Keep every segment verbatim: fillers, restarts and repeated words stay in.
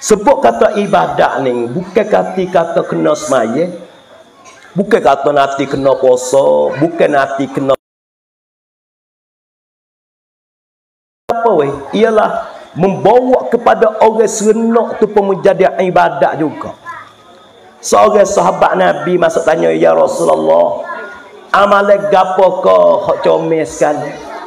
Sebut kata ibadat ni bukan kata kata kena semaya, bukan kata nanti kena puasa, bukan nanti kena apa weh, ialah membawa kepada orang serenok tu pun menjadi ibadat juga. Seorang sahabat Nabi masuk tanya, ya Rasulullah, amalan gapo ke hak comel sekali?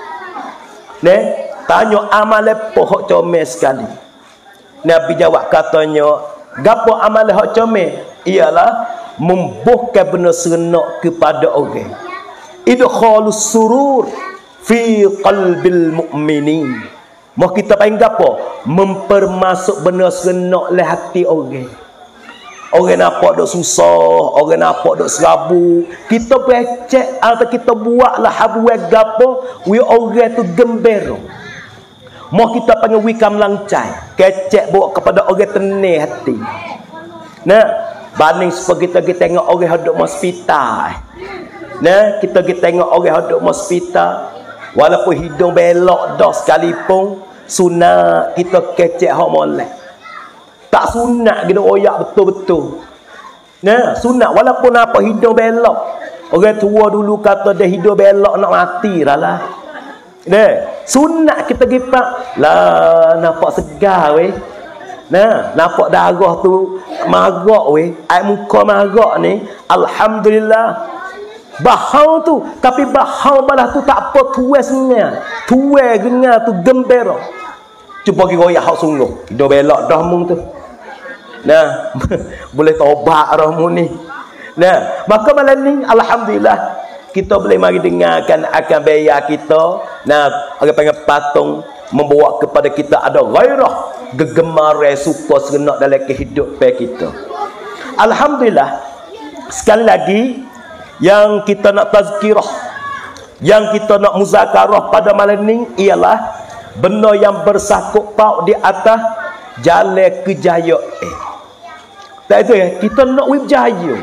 Ne, tanya amalan apa hak comel sekali? Nabi jawab katanya, gapo amalan hak comel? Ialah membuhkan benda serenok kepada orang. Idkhalus surur fi qalbil mu'minin. Mau kita panggil apa? Mempermasuk benda serenok le hati orang. Orang nampak dok susah, orang nampak dok serabu, kita becek atau kita buatlah habuat gapo, we orang tu gembira. Mau kita panggil we kam langcai, kecek bawa kepada orang tenang hati. Nah, banding seperti kita kita tengok orang hadap hospital. Nah, kita kita tengok orang hadap hospital, walaupun hidung belok dah sekalipun, sunat kita kecek hak molek. Tak sunat kita oyak betul-betul. Nah, sunat walaupun apa hidung belok. Orang tua dulu kata dia hidung belok nak mati dah lah. Nah, sunat kita gipak lah nampak segar weh. Nah, nampak darah tu marah weh, air muka marah ni, alhamdulillah. Bahau tu, tapi bahau balah tu tak apa tuai sengal. Tuai gengar tu gembira. Cuba pergi royak hak sungguh. Hidung belok dah mung tu. Nah, boleh taubat rahmu ni. Nah, maka malam ni alhamdulillah kita boleh mari dengarkan akan bayar kita. Nah, orang panggil patung membawa kepada kita ada gairah, gegemar, suka serenok dalam kehidupan kita. Alhamdulillah. Sekali lagi yang kita nak tazkirah, yang kita nak muzakarah pada malam ni ialah benda yang bersangkut paut di atas jalan kejayaan. Tak itu ya, kita nak berjaya.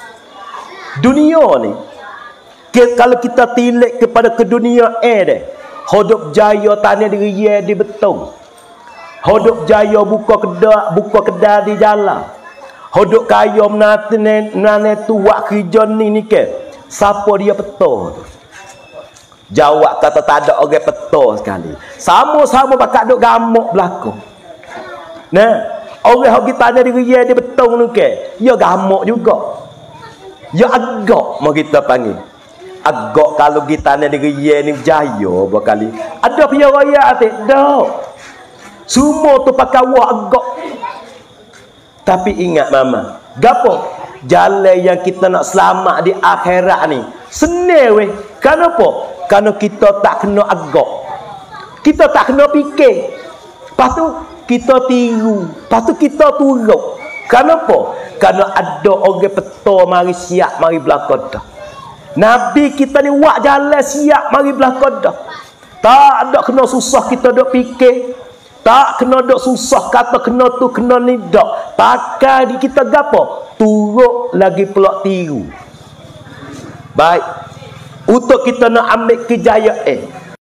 Dunia ni, kalau kita tilik kepada ke dunia eh deh, hidup jaya tanah diri ye di betung. Hidup jaya buka kedai, buka kedai di jalan. Hidup kaya menate nane tu wak kerja ni ni ke. Siapa dia betul? Jawab kata tak ada orang betul sekali. Sama-sama bakal duk gamuk belakang. Nah, orang yang kita ada diri dia betul ni ke, dia gamuk juga. Ya agak mau kita panggil. Agak kalau kita ada diri dia ni jaya berkali. Ada pihak raya atik? Tak. Semua tu pakai wah agak. Tapi ingat mama, gapo? Jalan yang kita nak selamat di akhirat ni senang weh. Kenapa? Kerana kita tak kena agak. Kita tak kena fikir. Lepas tu kita tiru. Lepas tu kita turut. Kenapa? Kerana ada orang petua mari siap mari belakang dah. Nabi kita ni buat jalan siap mari belakang dah. Tak ada kena susah kita duk fikir. Tak kena duk susah kata kena tu kena ni dak. Pakai di kita gapo? Turut lagi pelak tiru. Baik. Untuk kita nak ambil kejayaan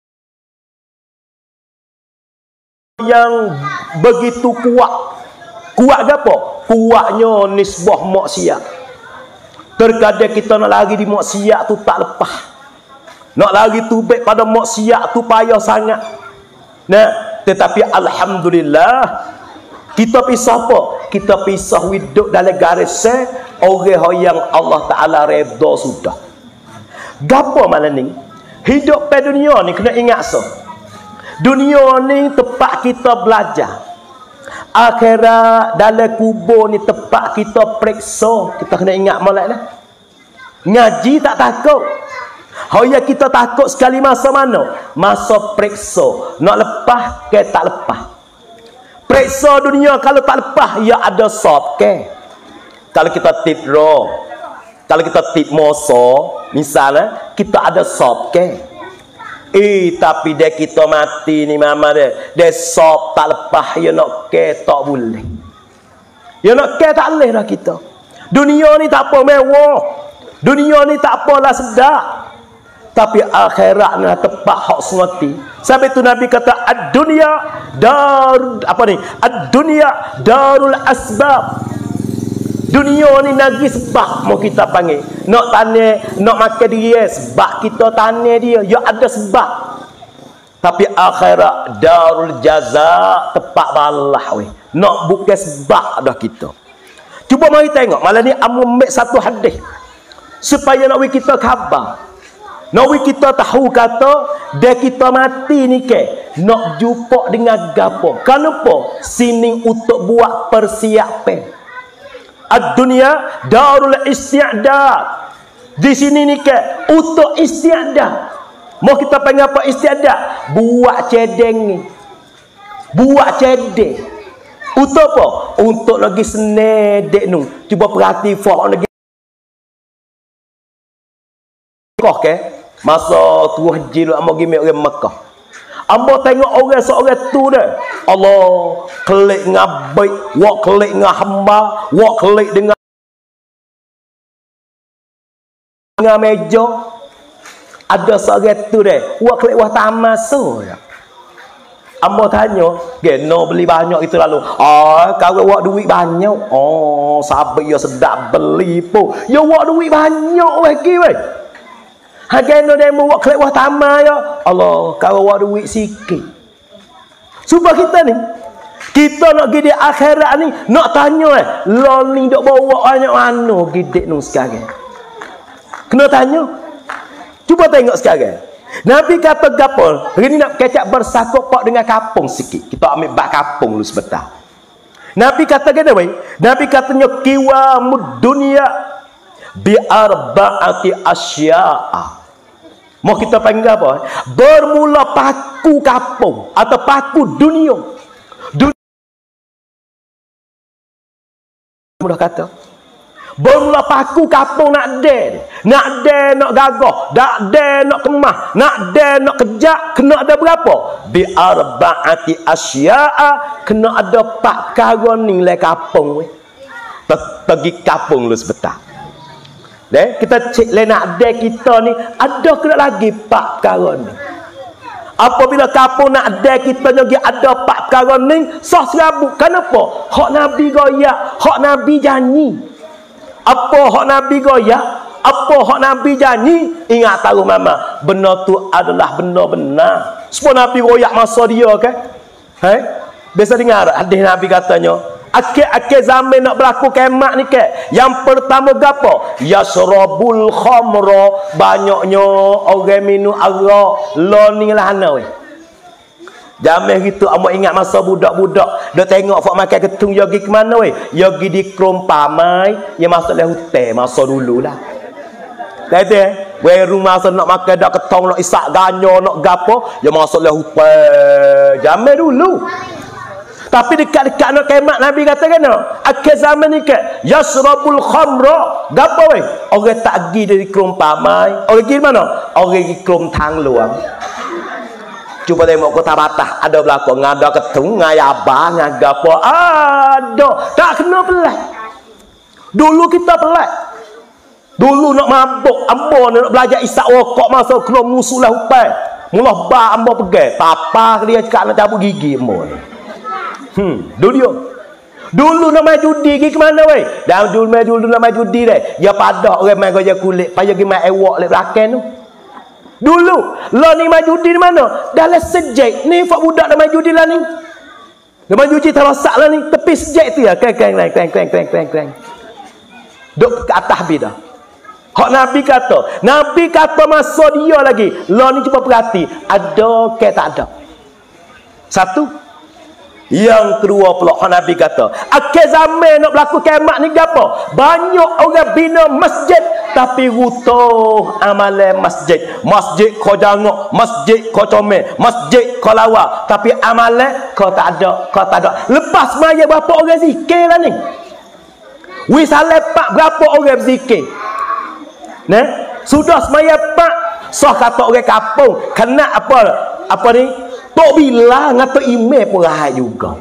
yang begitu kuat. Kuat gapo? Kuatnya nisbah maksiat. Terkadang kita nak lari di maksiat tu tak lepas. Nak lari tubik pada maksiat tu payah sangat. Nah, tetapi alhamdulillah kita pisah apa? Kita pisah hidup dalam garis orang yang Allah Taala redha sudah. Gapo malam ni? Hidup pada dunia ni kena ingat so. Dunia ni tempat kita belajar. Akhirat dalam kubur ni tempat kita periksa. Kita kena ingat molek dah. Ngaji tak takut. Hoya kita takut sekali masa mana? Masa periksa. Nak lepas ke tak lepas. Periksa dunia kalau tak lepas ya ada sop ke. Kalau kita tip raw, kalau kita tip moso, misalnya kita ada sop ke. Eh tapi dia kita mati ni mama dia, dia sop tak lepas ya nak ke tak boleh. Ya nak ke tak boleh dah kita. Dunia ni tak apa mewah. Dunia ni tak apalah sedap. tapi akhirat nak tepat hak semati. Sampai tu Nabi kata ad-dunya dar apa ni? Ad-dunya darul asbab. Dunia ni negeri sebab mau kita panggil. Nak tanah, nak makan dia sebab kita tanah dia. Ya ada sebab. Tapi akhirat darul jaza, tepat balah weh. Nak bukan sebab dah kita. Cuba mari tengok malam ni amu ambil satu hadis supaya nak kita khabar. Nak kita tahu kata dia kita mati ni ke nak jumpa dengan gapo. Kenapa? Sini untuk buat persiapan. Ad-dunya darul isti'dad. Di sini ni ke untuk isti'dad. Mau kita panggil apa isti'dad? Buat cedeng ni. Buat cedeng. Untuk apa? Untuk lagi senedek nu. Cuba perhati faham lagi. Kau ke? Masa tu haji lu amo gimek orang Mekah. Ambo tengok orang seorang tu dah. Allah kelik ngabai, wak kelik ngah hamba, wak kelik dengan dengan meja. Ada seorang tu dah. Wak kelik wah tamaso ya. Ambo tanya, "Geno beli banyak itu lalu?" "Ah, kau wak duit banyak." "Oh, sabar ya sedap beli po." "Ya wak duit banyak weh ki weh." Hagen no demo wak kelek wah tama ya. Allah, kau wak duit sikit. Supaya kita ni, kita nak pergi di akhirat ni, nak tanya eh, lo ni dok bawa banyak mana gidek nu sekarang. Kena tanya. Cuba tengok sekarang. Nabi kata gapo? Hari ni nak kecak bersakop pak dengan kapung sikit. Kita ambil bak kapung dulu sebentar. Nabi kata gede weh. Nabi katanya qiwamud dunya bi arba'ati asya'a. Mau kita panggil apa? Bermula paku kapung atau paku dunia. Dunia mudah kata. Bermula paku kapung nak den, nak den nak gagah, nak den nak kemah, nak den nak kejak, kena ada berapa? Bi arba'ati asya'a, kena ada pak perkara ni le kapung weh. Pergi kapung lu sebentar. Deh, kita cek le nak ada kita ni ada kena lagi pak perkara ni. Apabila kapung nak ada kita lagi ada pak perkara ni, sah serabut. Kenapa? Hak Nabi goyak, hak Nabi janji. Apa hak Nabi goyak? Apa hak Nabi janji? Ingat tahu mama, benar tu adalah benar-benar. Supaya Nabi goyak masa dia ke? Hai? Biasa dengar hadis Nabi katanya, akhir-akhir zaman nak berlaku kiamat ni ke, yang pertama gapo? Yasrabul khamra, banyaknya orang minum arak. Lo ni lah ana weh. Zaman gitu amo ingat masa budak-budak dak tengok fak makan ketung yogi ke mana weh? Yogi di krom pamai, ya masuk le hutan masa dululah. Kata weh rumah masa nak makan dak ketong nak isak ganyo nak gapo, ya masuk le hutan. Zaman dulu. Tapi dekat-dekat nak kiamat Nabi kata kena akhir zaman ni ke yasrabul khamra gapo weh? Orang tak pergi dari krom pamai, orang pergi mana? Orang pergi krom tang luang. Cuba tengok kota Batah ada berlaku ngada ketung ngayaba ngagapo ada tak kena pelak. Dulu kita pelak. Dulu nak mabuk ambo nak belajar isak rokok masa kena musuh lah hutan. Mula ba ambo pegai papa dia cakap nak cabut gigi ambo ni. Hmm, dulu dia. Dulu nak main judi pergi ke mana weh? Dan dulu main dulu nak main judi deh. Ya pada orang main gaya kulit, payah pergi main ewok lek belakang tu. Dulu, lo ni main judi di mana? Dalam sejak ni fak budak dah main judi lah ni. Dia main judi terosak lah ni, tepi sejak tu ya. Kreng kreng kreng kreng kreng kreng kreng kreng. Duk ke atas bida. Hak Nabi kata, Nabi kata masa dia lagi. Lo ni cuba perhati, ada ke tak ada? Satu. Yang kedua pula hak Nabi kata, akhir zaman nak berlaku kiamat ni gapo? Banyak orang bina masjid tapi rutuh amalan masjid. Masjid kau jangok, masjid kau comel, masjid kau lawa, tapi amalan kau tak ada, kau tak ada. Lepas maya berapa orang zikir lah ni? Wi salepak berapa orang berzikir? Nah, sudah semaya pak sah kata orang kampung kena apa apa ni? Tok bila ngata email pun rahat juga.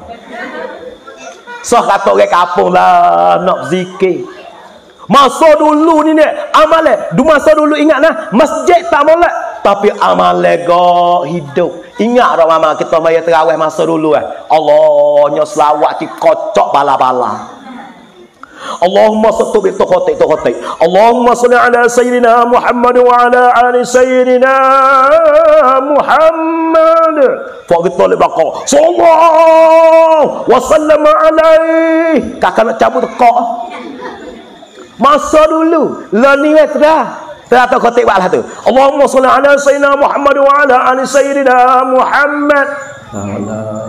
Sah kata orang kampung lah nak berzikir. Masa dulu ni ni amalan, du masa dulu ingat nah, masjid tak molek. tapi amal lega hidup. Ingat tak mama kita maya terawih masa dulu eh. Allahnya selawat ki kocok bala-bala. Allahumma salli tu khotik tu khotik. Allahumma salli ala sayyidina Muhammad wa ala ali sayyidina Muhammad. Fa kita le belakang. Sallallahu wa sallama alaihi. Kakak nak cabut tekak. Masa dulu la ni dah. Dah tu khotik balah tu. Allahumma salli ala sayyidina Muhammad wa ala ali sayyidina Muhammad. Allah.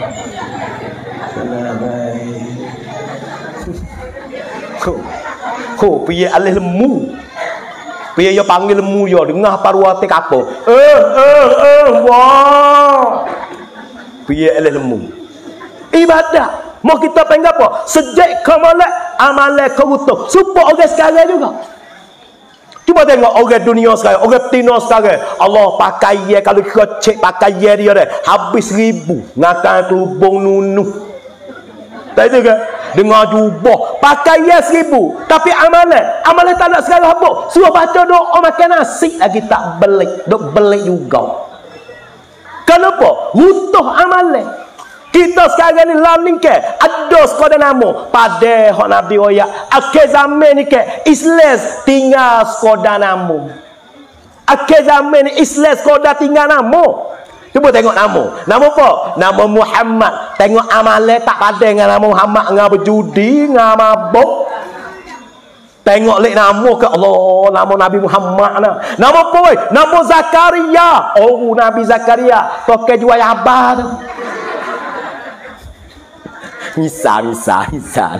Ko, ko piye alih lemu. Piye yo panggil lemu yo dengah paruate kapo. Eh eh eh wah. Piye alih lemu. Ibadah. Mau kita pengen apa? Sejak kemalah amalan kau utuh. Supaya orang sekarang juga. Cuba tengok orang dunia sekarang, orang Tino sekarang. Allah pakai ye kalau kita cek pakai ye dia dah habis ribu. Ngakan kelubung nunuh. Tak itu ke? Dengar jubah pakai ya seribu tapi amalan amalan tak nak sekarang apa suruh baca doa makan nasi lagi tak belik dok belik juga. Kenapa? Utuh amalan kita sekarang ni laling ke ada sekadar nama pada hak Nabi royak akhir zaman ni ke Islam tinggal sekadar nama akhir zaman ni Islam sekadar tinggal nama. Cuba tengok nama. Nama apa? Nama Muhammad. Tengok amalan tak pada dengan nama Muhammad. Dengan berjudi, dengan mabuk. Tengok lek nama ke Allah. Nama Nabi Muhammad. Nah. Nama apa? Wey? Nama Zakaria. Oh, Nabi Zakaria. Tokai jual abah tu. Misal, misal, misal.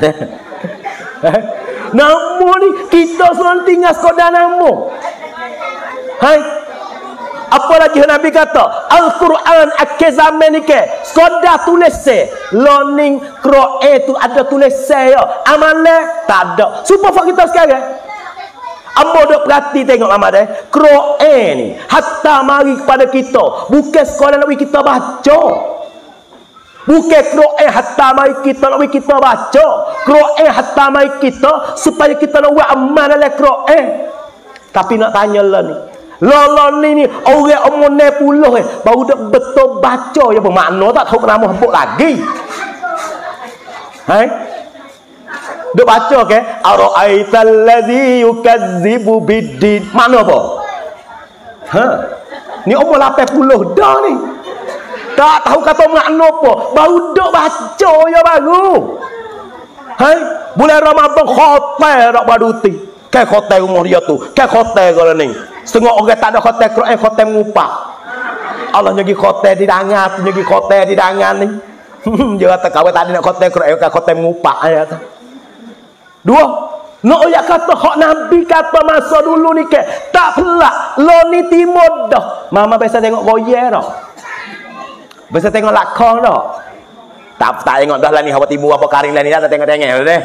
Nama ni, kita selalu tinggal sekadar nama. Hai. Apa lagi Nabi kata? Al-Quran akhir zaman ni ke sekadar tulis se. Learning Quran tu ada tulis se ya. Amalan tak ada. Supaya kita sekarang. Ambo dok perhati tengok mama deh. Quran ni hatta mari kepada kita. Bukan sekolah nak kita baca. Bukan Quran hatta mari kita nak kita baca. Quran hatta mari kita supaya kita nak buat amal dalam Quran. Tapi nak tanya lah ni. Lolon ni ni orang umur enam puluh eh baru dak betul baca ya bermakna tak tahu nama hempuk lagi. Hai. Duk baca ke ara'aital ladzi yukadzibu biddin. Mana apa? Ha. Ni umur lapan puluh dah ni. Tak tahu kata makna apa. Baru duk baca ya baru. Hai. Bulan Ramadan khotai dak baduti. Kai khotai umur dia tu. Kai khotai kalau ni. Setengah orang tak ada khotai Quran, khotai mengupak. Allah nyagi khotai di dangan, nyagi khotai di dangan ni. Dia kata kawan tadi nak khotai Quran, kan khotai mengupak ayat. Dua, nak ayat kata hak Nabi kata masa dulu ni ke tak pelak, lo ni timur dah. Mama biasa tengok goyer dah. Biasa tengok lakon dah. Tak tak tengok dah lah ni apa timur apa karing lah ni dah tengok-tengok deh.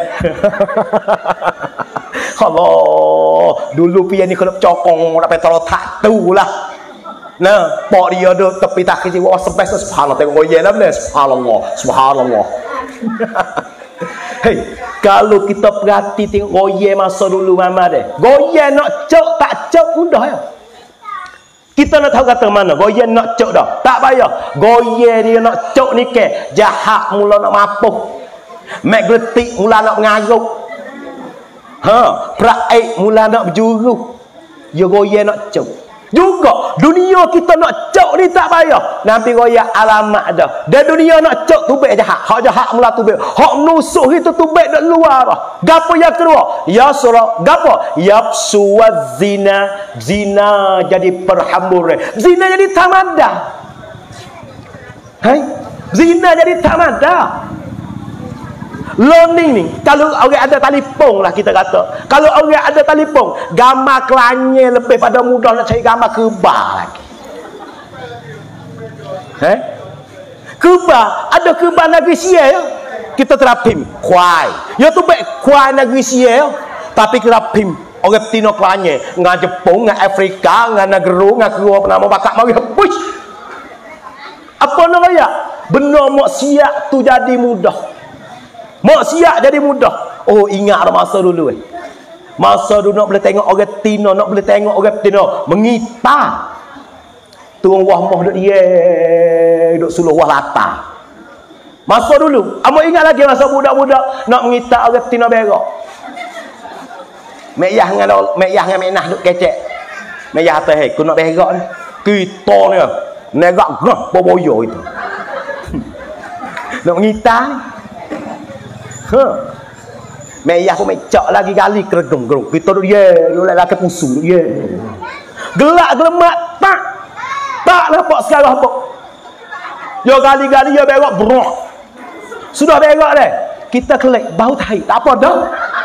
Allah, dulu pian ni kalau cokong nak petrol tak tu lah. Nah, pak dia duk tepi tak kisi wah sampai subhanallah tengok goyen dah benar. Subhanallah, subhanallah. Hei, kalau kita perhati tengok goyen masa dulu mama deh. Goyen nak cok tak cok mudah ya. Kita nak tahu kata mana goyen nak cok dah. Tak payah. Goyen dia nak cok ni ke jahat mula nak mapuh. Magnetik mula nak mengaruk. Ha, praik mula nak berjuru. Dia goyang nak cok. Juga dunia kita nak cok ni tak payah. Nabi goyang alamat dah. Dan dunia nak cok tubik jahat. Hak jahat mula tubik. Hak nusuk itu tubik dak luar dah. Gapo yang kedua? Ya surah. Gapo? Yafsu wazina. Zina jadi perhamburan. Zina jadi tamada. Hai? Zina jadi tamada. Learning ni kalau orang ada telefon lah kita kata. Kalau orang ada telefon, gambar kelanye lebih pada mudah nak cari gambar kebal lagi. Eh? Kebal, ada kebal negeri Sia kita terapim kuai. Ya tu baik kuai negeri Sia tapi terapim orang Tino kelanye ngah Jepun, ngah Afrika, ngah negara, ngah keluar nama bakat mari push. Apa nak raya? Benar maksiat tu jadi mudah. Maksiat jadi mudah. Oh, ingat masa dulu eh. Masa dulu nak boleh tengok orang Tino, nak boleh tengok orang Tino mengita. turun wah moh duk dia duk suluh wah latar. Masa dulu, amo ingat lagi masa budak-budak nak mengitak orang tina berak. Mek yah dengan mek yah dengan mek nah duk kecek. Mek yah atas hei, ku nak berak ni. Kita ni negak gah boboyo itu. Nak mengitak ni. Ha. Mek yah pun mecak lagi kali kerudung-kerudung. Kita duk dia, duk lelaki pusu duk dia. Gelak gelemak tak. Tak nampak sekarang apa. Yo kali-kali yo berak brok. Sudah berak dah. Kita kelek bau tai. Tak apa dah.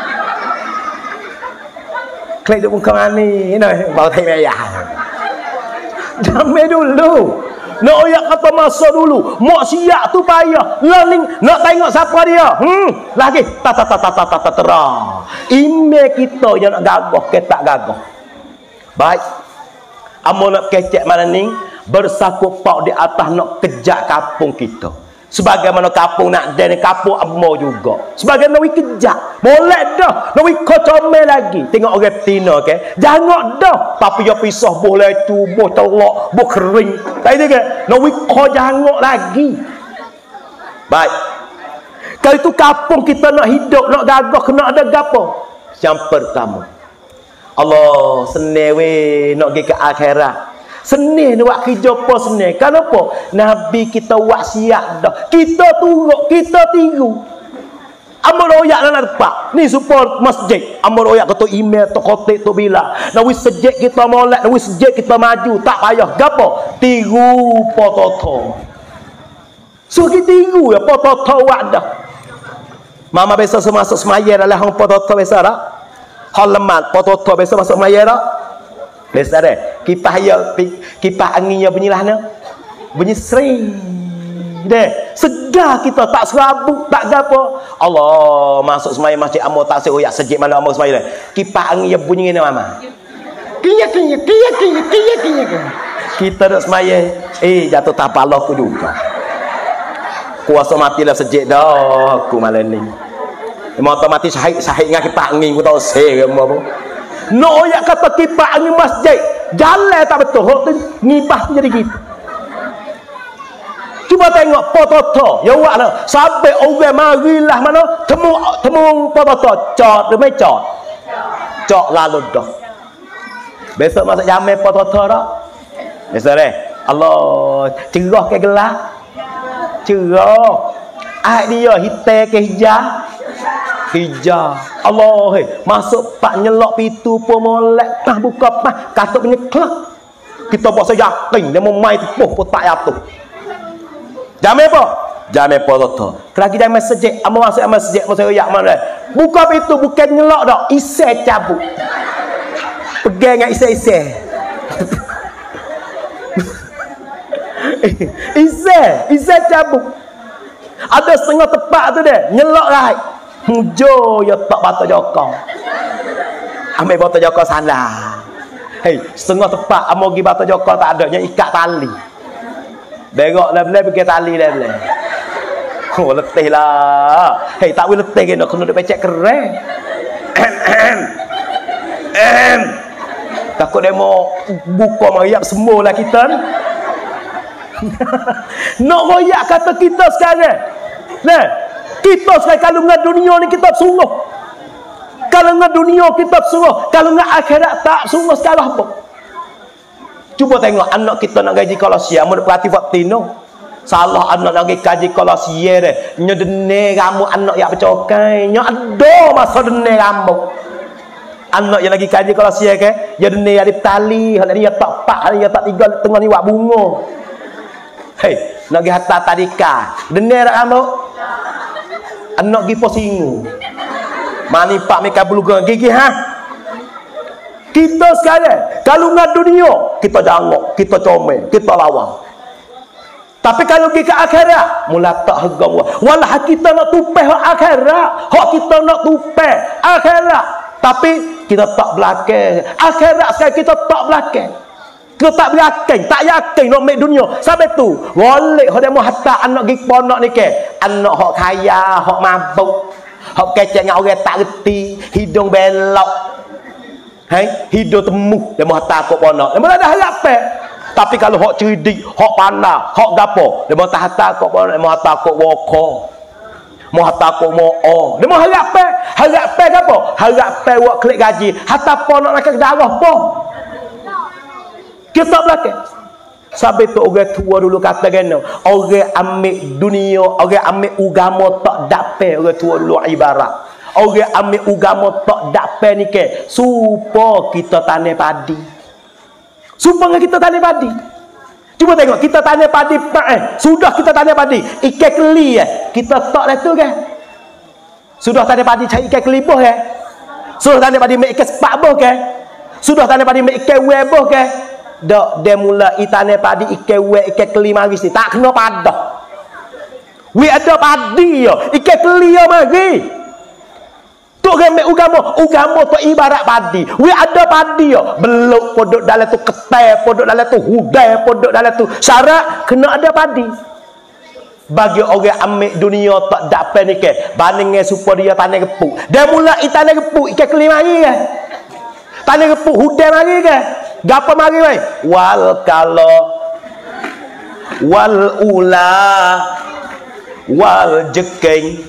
Kelek duk muka mani, nah bau tai merah. Jamai dulu. Nak oyak kata masa dulu. Mak siap tu payah. Learning nak tengok siapa dia. Hmm, lagi ta ta ta ta ta ta terang. Email kita yang nak gagah ke tak gagah. Baik. Amo nak kecek mana ni? Bersakut pak di atas nak kejak kampung kita. Sebagaimana kampung nak dan kampung amo juga. Sebagai nawi kejak. Boleh dah. Nawi kocomel lagi. Tengok orang betina ke. Jangan dah. Tapi ya pisah boleh tu, boh telok, boh kering. Tak ada ke? Nawi ko jangan lagi. Baik. Kalau itu kampung kita nak hidup, nak gagah, kena ada gapo? Yang pertama. Allah senewe nak pergi ke akhirat. Senih ni buat kerja apa senih. Kenapa? Nabi kita buat siap dah. Kita turut, kita tiru. Amor royak nak dapat. Ni support masjid. Amor royak kata email tu kotek tu bila. Nawi sejak kita molek, nawi sejak kita maju. Tak payah. Gapo? Tiru pototo. So kita tiru ya pototo buat dah. Mama biasa masuk semaya dalam hang pototo biasa dah. Hal lemat pototo biasa masuk semaya dah. Biasa deh, kipas ya, kipas angin ya bunyi lah ni, bunyi sering, deh, segar kita tak serabut, tak gapo. Allah masuk semaya masjid amo tak seoyak sejik malam amo semaya deh. Kipas angin ya bunyi ni mama. Kiya kiya kiya kiya kiya kiya. Kita duk semaya, eh jatuh tapak Allah ku juga. Kuasa mati lah sejik dah, aku malam ni. Mau mati sahih sahih dengan kipas angin ku tahu seh kamu apa. No ya kata kipas angin masjid jalan tak betul hok tu ngibah jadi gitu. Cuba tengok pototo ya wak lah sampai orang marilah mana temu temu pototo cot demi cot cot lalu dah besok masuk jamai pototo dah besok deh Allah cerah ke gelap cerah air dia hitam ke hijau hijau Allah he masuk pak nyelok pitu pun molek tah buka pah kata punya klak kita buat saya yakin dia mau main tepuh pun tak jatuh jamai apa jamai pototo lagi jamai sejek amo masuk jamai sejek masuk yak mana buka pitu bukan nyelok dak isi cabut pegang dengan isi-isi isi isi cabut ada setengah tepat tu deh nyelok right Mujo ya tak bata jokong. Ambil bata jokong sana. Hei, setengah tepat amo gi bata jokong tak ada nya ikat tali. Berok lem-lem pergi tali lem-lem. Oh letih lah. Hei tak boleh letih kena kena pecek keren. Em. Takut dia mau buka mariap semua lah kita ni. Nak royak kata kita sekarang. Nah, kita sekarang kalau dengan dunia ni kita sungguh. Kalau dengan dunia kita sungguh. Kalau dengan akhirat tak sungguh sekarang apa? Cuba tengok anak kita nak gaji kalau siap. Mereka perhati waktu ni. Salah anak nak gaji kalau siap deh. Nya dene kamu anak yang bercokai. Nya ada masa dene kamu. Anak yang lagi kaji kalau siap ke. Ya dene ada tali. Hal ni ya tak pak. Hal ni ya tak tiga. Tengah ni wak bunga. Hei. Nak pergi hatta tadika. Dene tak kamu? Anak pergi posingu. Mani pak mereka bulugan gigi ha. Kita sekarang kalau dengan dunia kita jangok, kita comel, kita lawan. Tapi kalau pergi ke akhirat mula tak harga walah kita nak tupai hak akhirat, hak kita nak tupai akhirat. Tapi kita tak belakang. Akhirat sekarang kita tak belakang. Kita tak belakang, tak yakin nak make dunia. Sampai tu, golek hak demo hatta anak pergi ponok ni ke. Anak hak kaya, hak mabuk. Hak kecek dengan orang tak reti, hidung belok. Hai, hidung temu dia mau takut ponok. Dia mula dah harap pe. Tapi kalau hok cerdik, hok pandai, hok gapo, dia mau tahan takut, dia mau takut woko. Mau takut mau oh. Dia mau harap pe, harap pe gapo? Harap pe wak klik gaji. Hatta po nak nak darah po. Kita belakang. Sampai tu orang tua dulu kata gana, orang ambil dunia, orang ambil agama tak dapat, orang tua dulu ibarat. Orang ambil agama tak dapat ni ke, supaya kita tanam padi. Supaya kita tanam padi. Cuba tengok, kita tanam padi, eh, sudah kita tanam padi, ikan keli eh, kita tak lah tu ke? Sudah tanam padi cari ikan keli boh ke? Sudah tanam padi make ikan sepak boh ke? Sudah tanam padi make ikan weboh ke? Dak dia mula itane padi ikan we ikan keli mari si tak kena padah. We ada padi yo, ikan keli yo mari. Tok remek agama, agama tu ibarat padi. We ada padi yo, beluk podok dalam tu ketai, podok dalam tu hudai, podok dalam tu syarat kena ada padi. Bagi orang ambil dunia tak dapat ni ke, bandingnya supaya dia tanah gepuk. Dia mula itane gepuk ikan keli mari ke. Tanah gepuk hudai mari ke. Gapa mari wei? Wal kalo wal ula wal jekeng.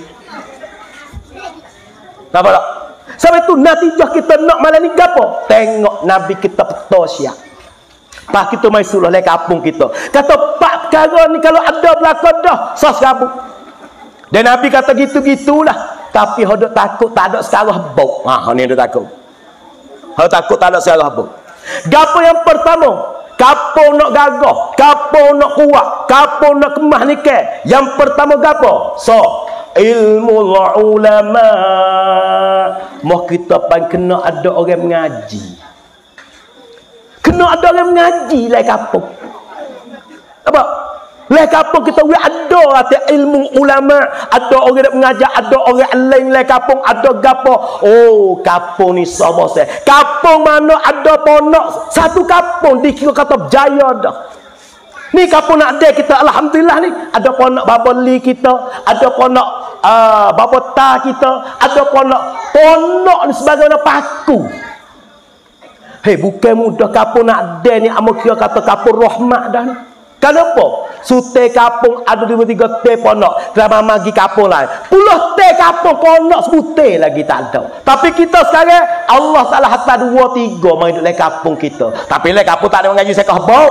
Apa tak? Sampai tu natijah kita nak malam ni gapo? Tengok Nabi kita peto siap. Pak kita mai suluh le kampung kita. Kata pak perkara ni kalau ada belakang dah sos kampung. Dan Nabi kata gitu-gitulah. Tapi hodok takut tak ada sekarah bau. Ha ni dia takut. Hodok takut tak ada sekarah bau. Gapo yang pertama? Kapo nak gagah, kapo nak kuat, kapo nak kemah ni ke? Yang pertama gapo? So, ilmu ulama. Mau kita pan kena ada orang mengaji. Kena ada orang mengaji lai kapo. Apa? Lai kapo kita we ada ada ilmu ulama, ada orang nak mengajar, ada orang lain lai kampung, ada gapo. Oh, kampung ni sama saya. Kampung mana ada ponok satu kampung dikira kata berjaya dah. Ni kampung nak ada kita alhamdulillah ni, ada ponok babali kita, ada ponok uh, babota kita, ada ponok ponok ni sebagaimana paku. Hei, bukan mudah kampung nak ada ni amo kira kata kampung rahmat dah ni. Kenapa? Sute kapung ada dua tiga te ponok. Kerana magi kapung lain. Puluh te kapung ponok sebute lagi tak ada. Tapi kita sekarang Allah Taala hantar dua tiga mai duduk kapung kita. Tapi le kapung tak ada mengaji saya kahbau.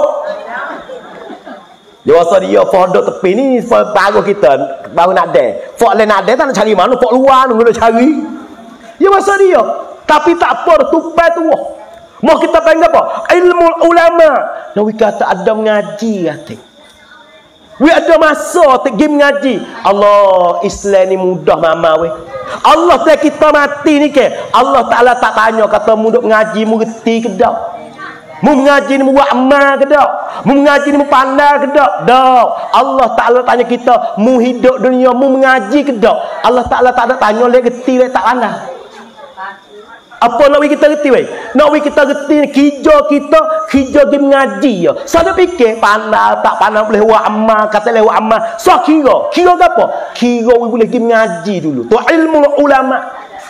Dia rasa dia pondok tepi ni baru kita baru nak ada. Fok le nak ada tak nak cari mana? Fok luar nunggu nak cari. Dia rasa dia. Tapi tak apa tupai tu. Mau kita panggil apa? Ilmu ulama. Nabi kata ada mengaji kata. We ada masa tak pergi mengaji. Allah Islam ni mudah mama we. Allah tak kita mati ni ke. Allah Taala tak tanya kata mu duk mengaji mu reti ke dak. Mu mengaji ni mu buat amal ke dak. Mu mengaji ni mu pandai ke dak. Dak. Allah Taala tanya kita mu hidup dunia mu mengaji ke dak. Allah Taala tak ada tanya le reti le tak pandai. Apa nak kita reti weh? Nak kita reti hijau kita, hijau dia mengaji ya. Saya fikir pandai tak pandai boleh buat amal, kata lewat amal. So kira, kira apa? Kira boleh pergi mengaji dulu. Tu ilmu ulama.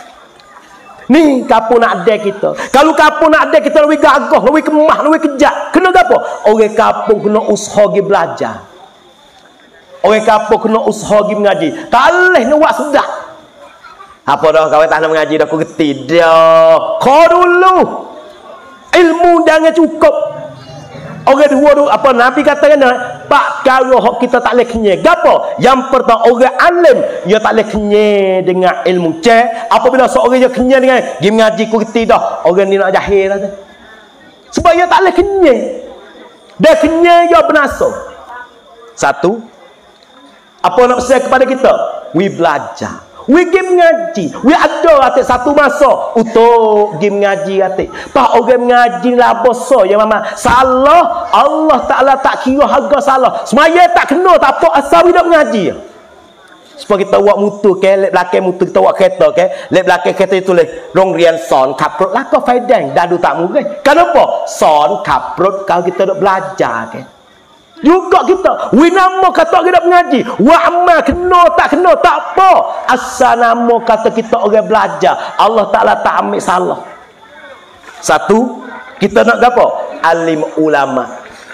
Ni kapo nak ada kita. Kalau kapo nak ada kita lebih gagah, lebih kemah, lebih kejat. Kena apa? Orang kampung kena usaha pergi belajar. Orang kampung kena usaha pergi mengaji. Tak boleh nak buat sedap. Apa dah kawan tak nak mengaji dah aku reti dah. Kau dulu ilmu jangan cukup. Orang dua tu apa Nabi kata kan pak karo hok kita tak leh kenyai. Gapo? Yang pertama orang alim dia tak leh kenyai dengan ilmu. Cek apabila seorang dia kenyai dengan dia mengaji ku reti dah. Orang ni nak jahil dah. Sebab dia tak leh kenyai. Dia kenyai dia bernasab. Satu. Apa nak pesan kepada kita? We belajar. We pergi mengaji. We ada atik satu masa untuk pergi mengaji atik. Pak orang mengaji lah bosa ya mama. Salah Allah Taala tak kira harga salah. Semaya tak kena tak apa asal we dak mengaji. Supaya kita buat mutu ke lek belakang mutu kita buat kereta ke. Lek belakang kereta itu lek rong rian son kaprot lah kau faedah dadu tak murah. Kenapa? Son kaprot kalau kita dak belajar ke. Juga kita we nama kata kita mengaji wa amal kena tak kena tak apa asal nama kata kita orang belajar Allah Taala tak ambil salah. Satu kita nak apa? Alim ulama.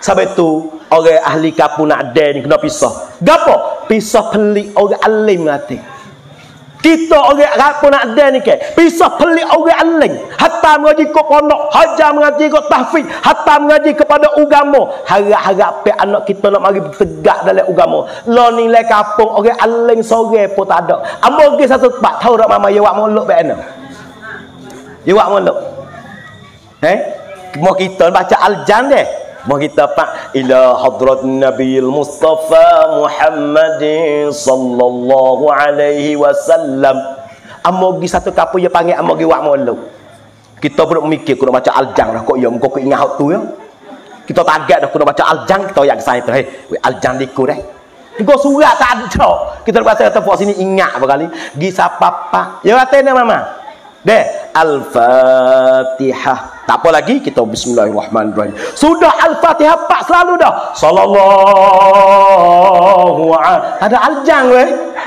Sebab tu orang ahli kapur nak ada ni kena pisah. Gapo? Pisah pelik orang alim ngati. Kita orang kapur nak ada ni ke? Pisah pelik orang alim. Hatta mengaji kok pondok, hajar mengaji kok tahfiz, hatta mengaji kepada agama. Harap-harap pe anak kita nak mari tegak dalam agama. Lo nilai kampung orang alim sore pun tak ada. Ambo pergi satu tempat tahu tak mama ya wak molok pe ana. Ya wak molok. Eh? Mau kita baca al-jan deh. Mau kita pak ila hadrat Nabiul Mustafa Muhammadin sallallahu alaihi wasallam. Amo gi satu kapu ya panggil amo gi wak molok. Kita perlu mikir kena baca al-jan dah kok ya muka kok ingat hak tu ya. Kita target dah kena baca al-jan kita yang saya tu hey al-jan diku dah. Engko surat tak ada. Kita baca kata pok sini ingat berkali. Gi sapa pak. Ya kata ni mama. Deh, Al-Fatihah. Tak apa lagi, kita bismillahirrahmanirrahim. Sudah Al-Fatihah pak selalu dah. Sallallahu alaihi. Ada al-jan weh.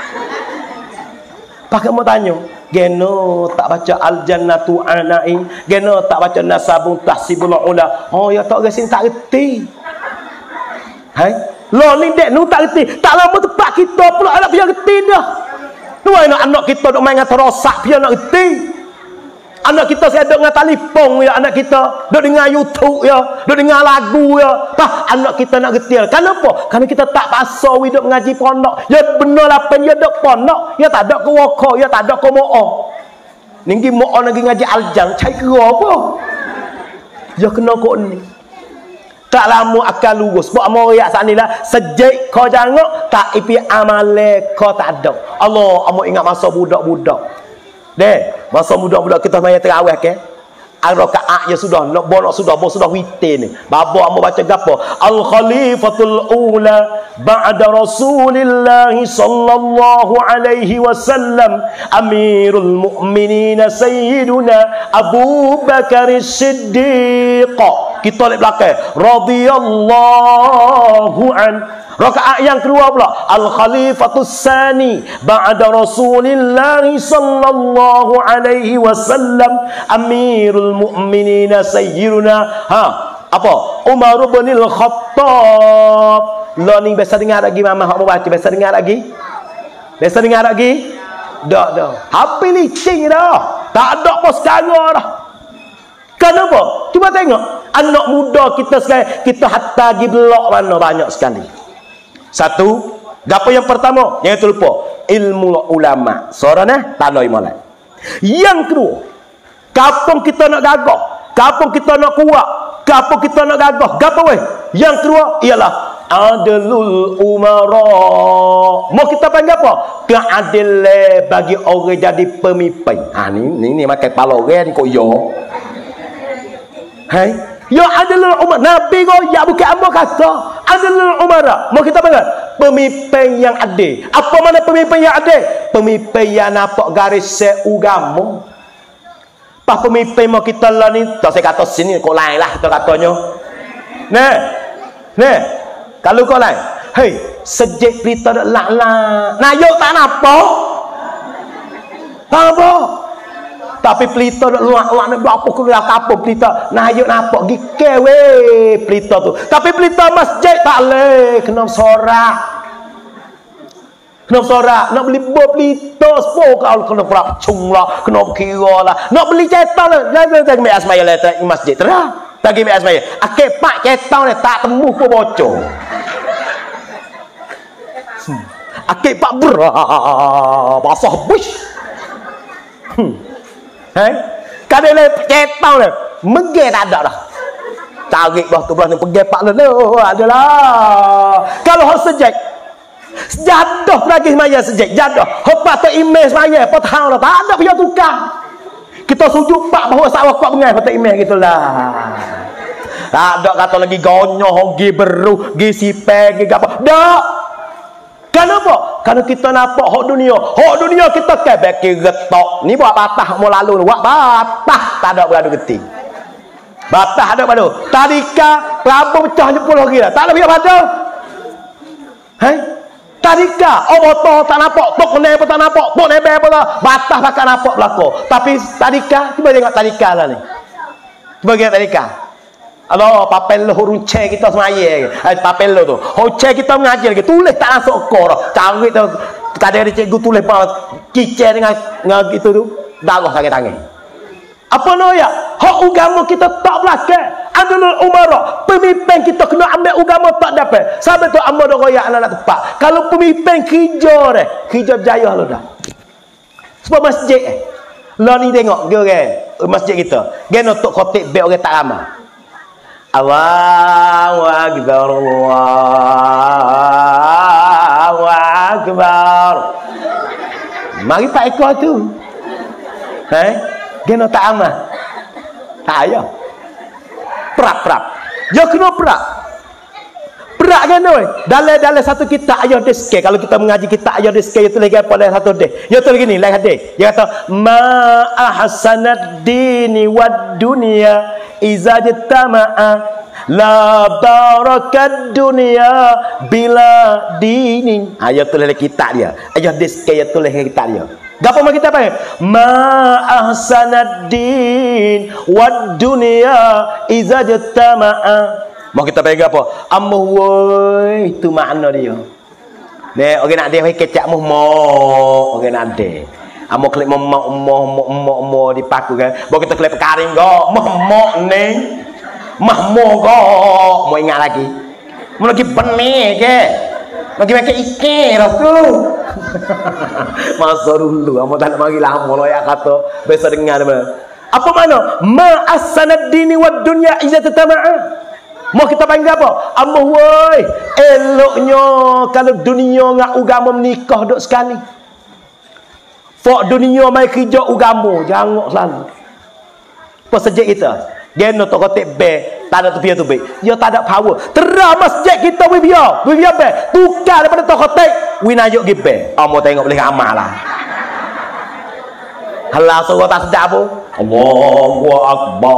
Pakai mau tanya, geno tak baca al-jannatu anain, geno tak baca nasabun tahsibul ula. Oh ya tak resin tak reti. Hai, lo ni dek nu tak reti. Tak lama tempat kita pula anak dia reti dah. Nu anak kita dok main dengan terosak dia nak reti. Anak kita saya duk dengan telefon ya, anak kita duk dengar YouTube ya, duk dengar lagu ya. Tah anak kita nak getil. Kenapa? Kerana kita tak paksa we duk mengaji pondok. Ya benar lah pen ya duk pondok, ya tak ada ke woko, ya tak ada ke mo'o. Ninggi mo'o lagi ngaji aljang, cai kira apa? Ya kena kok ni. Tak lama akan lurus. Buat mau riak saat ni lah. Sejak kau jangok, tak ipi amale kau tak ada. Allah, amo ingat masa budak-budak. Deh, masa muda-muda kita main terawih ke? Al-rakaat ya sudah, nak bonok sudah, bos sudah witir ni. Bapa amo baca gapo? Al-Khalifatul Ula ba'da Rasulillah sallallahu alaihi wasallam Amirul Mukminin Sayyiduna Abu Bakar As-Siddiq. Kita lihat belakang. Radhiyallahu an. Rakaat yang kedua pula Al-Khalifatus Sani ba'da Rasulillah sallallahu alaihi wasallam Amirul Mukminin Sayyiduna ha apa Umar bin Al-Khattab. Lo ni biasa dengar lagi mama hak mau baca biasa dengar lagi? Biasa dengar lagi? Dak dah. Habis licin dah. Tak ada apa sekarang dah. Kenapa? Cuba tengok anak muda kita sekarang, kita hatta pergi blok mana banyak sekali. Satu, gapo yang pertama, yang itu lupa, ilmu ulama. Soalnya tak ada imalat. Yang kedua, kampung kita nak gagah, kampung kita nak kuat, kampung kita nak gagah. Gapo weh? Yang kedua ialah adlul umara. Mau kita panggil apa? Keadilan bagi orang jadi pemimpin. Ha ni ni ni makan kepala orang ni kok yo. Hai, ya adlul umar. Nabi kau ya bukan ambo kata. Adlul umara. Mau kita panggil pemimpin yang adil. Apa mana pemimpin yang adil? Pemimpin yang nampak garis seugama. Pas pemimpin mau kita lah ni, tak saya kata sini kau lain lah kita katanya. Nah, nah, kalau kau lain, hei, sejak berita dak lah, nayuk tak nampak, apa? Tapi pelita dak luak-luak nak apa ke luar kapur pelita, nayuk nampak gike weh pelita tu. Tapi pelita masjid tak leh, kena sorak. Kena sorak, nak beli bot pelita sepuluh kau kena perap cung lah, kena kira lah. Nak beli cetak lah, jangan tak ambil asmaya lah di masjid. Terah, tak ambil asmaya. Akik pak cetak ni tak temu pun bocor. Hmm. Akik pak berah, basah bush. Hmm. Hai, kada le cetak le, mege tak ada dah. Cari bah tu belah ni pergi pak le, adalah. Kalau hak sejak jadah lagi semaya sejak jadah. Hak tu email semaya, apa tahu dah tak ada pihak tukar. Kita sujud pak bahawa sawak kuat bengai pada email gitulah. Tak ada kata lagi gonyoh, gi beru, gi sipeng, gi apa. Dak. Kenapa? Karena kita nampak hak dunia. Hak dunia kita ke beki getok. Ni buat batah mau lalu, buat batah tak ada beradu geti. Batah ada beradu. Tadika pelabung pecah jempol lagi dah. Tak ada biar pada. Hai? Tadika oh botol tak nampak, tok kena apa tak nampak, tok nebe apa lah. Batah pakai nampak belako. Tapi tadika, cuba tengok tadika lah ni. Cuba tengok tadika. Allah papel lo runceh kita semaya. Eh papel lo tu. Runceh kita mengajar lagi. Tulis tak masuk kor. Cari tu kadang cikgu tulis apa kicir dengan dengan itu tu darah sakit tangan. Apa no ya? Hak agama kita tak belakang. Adalah umara. Pemimpin kita kena ambil agama tak dapat. Sampai tu ambo dah royak anak tepat. Kalau pemimpin kerja deh, kerja berjaya lo dah. Sebab masjid eh. Lah ni tengok dia orang masjid kita. Dia nak tok khotib be orang tak ramai. Allahu akbar. Allahu akbar. Mari pak ekor tu. Eh? Dia nak tak ramai. Tak payah. Perak-perak. Dia kena perak. Perak kan oi. Dalam dalam satu kitab ayat deske. Kalau kita mengaji kitab ayat deske itu lagi apa dalam satu deh. Dia tulis gini, lain hadis. Dia kata ma ahsanad dini wad dunya iza jtama'a la barakad dunya bila dinin. Ayat tulis dalam kitab dia. Ayat deske ayat tulis dalam kitab dia. Gapo mak kita panggil? Ma ahsanad din wad dunya iza jtama'a. Mau kita panggil apa? Amuh woi, itu makna dia. Dek, orang nak dia pakai kecap muh mo, orang nak dia. Amuh klik mo mo mo mo mo di paku kan. Bawa kita klik pekaring go, mo mo ni, mah mo go, mau ingat lagi. Mau lagi benih ke? Lagi pakai ikan tu. Masa dulu, amuh tak nak bagi lama lo ya kata. Biasa dengar apa? Apa makna? Ma as-sanad dini wad dunya iza tatama'a. Mau kita panggil apa? Amuh woi, eloknya kalau dunia dengan agama menikah duk sekali. Fok dunia mai kerja agama, jangan selalu. Apa sejak kita? Dia nak tok kotek be, tak ada tepi tu be. Dia tak ada power. Terah masjid kita we biar, we biar be. Tukar daripada tok kotek, we najuk gi be. Amuh tengok boleh amal lah. Halah suara tak sedap apa? Allahu akbar,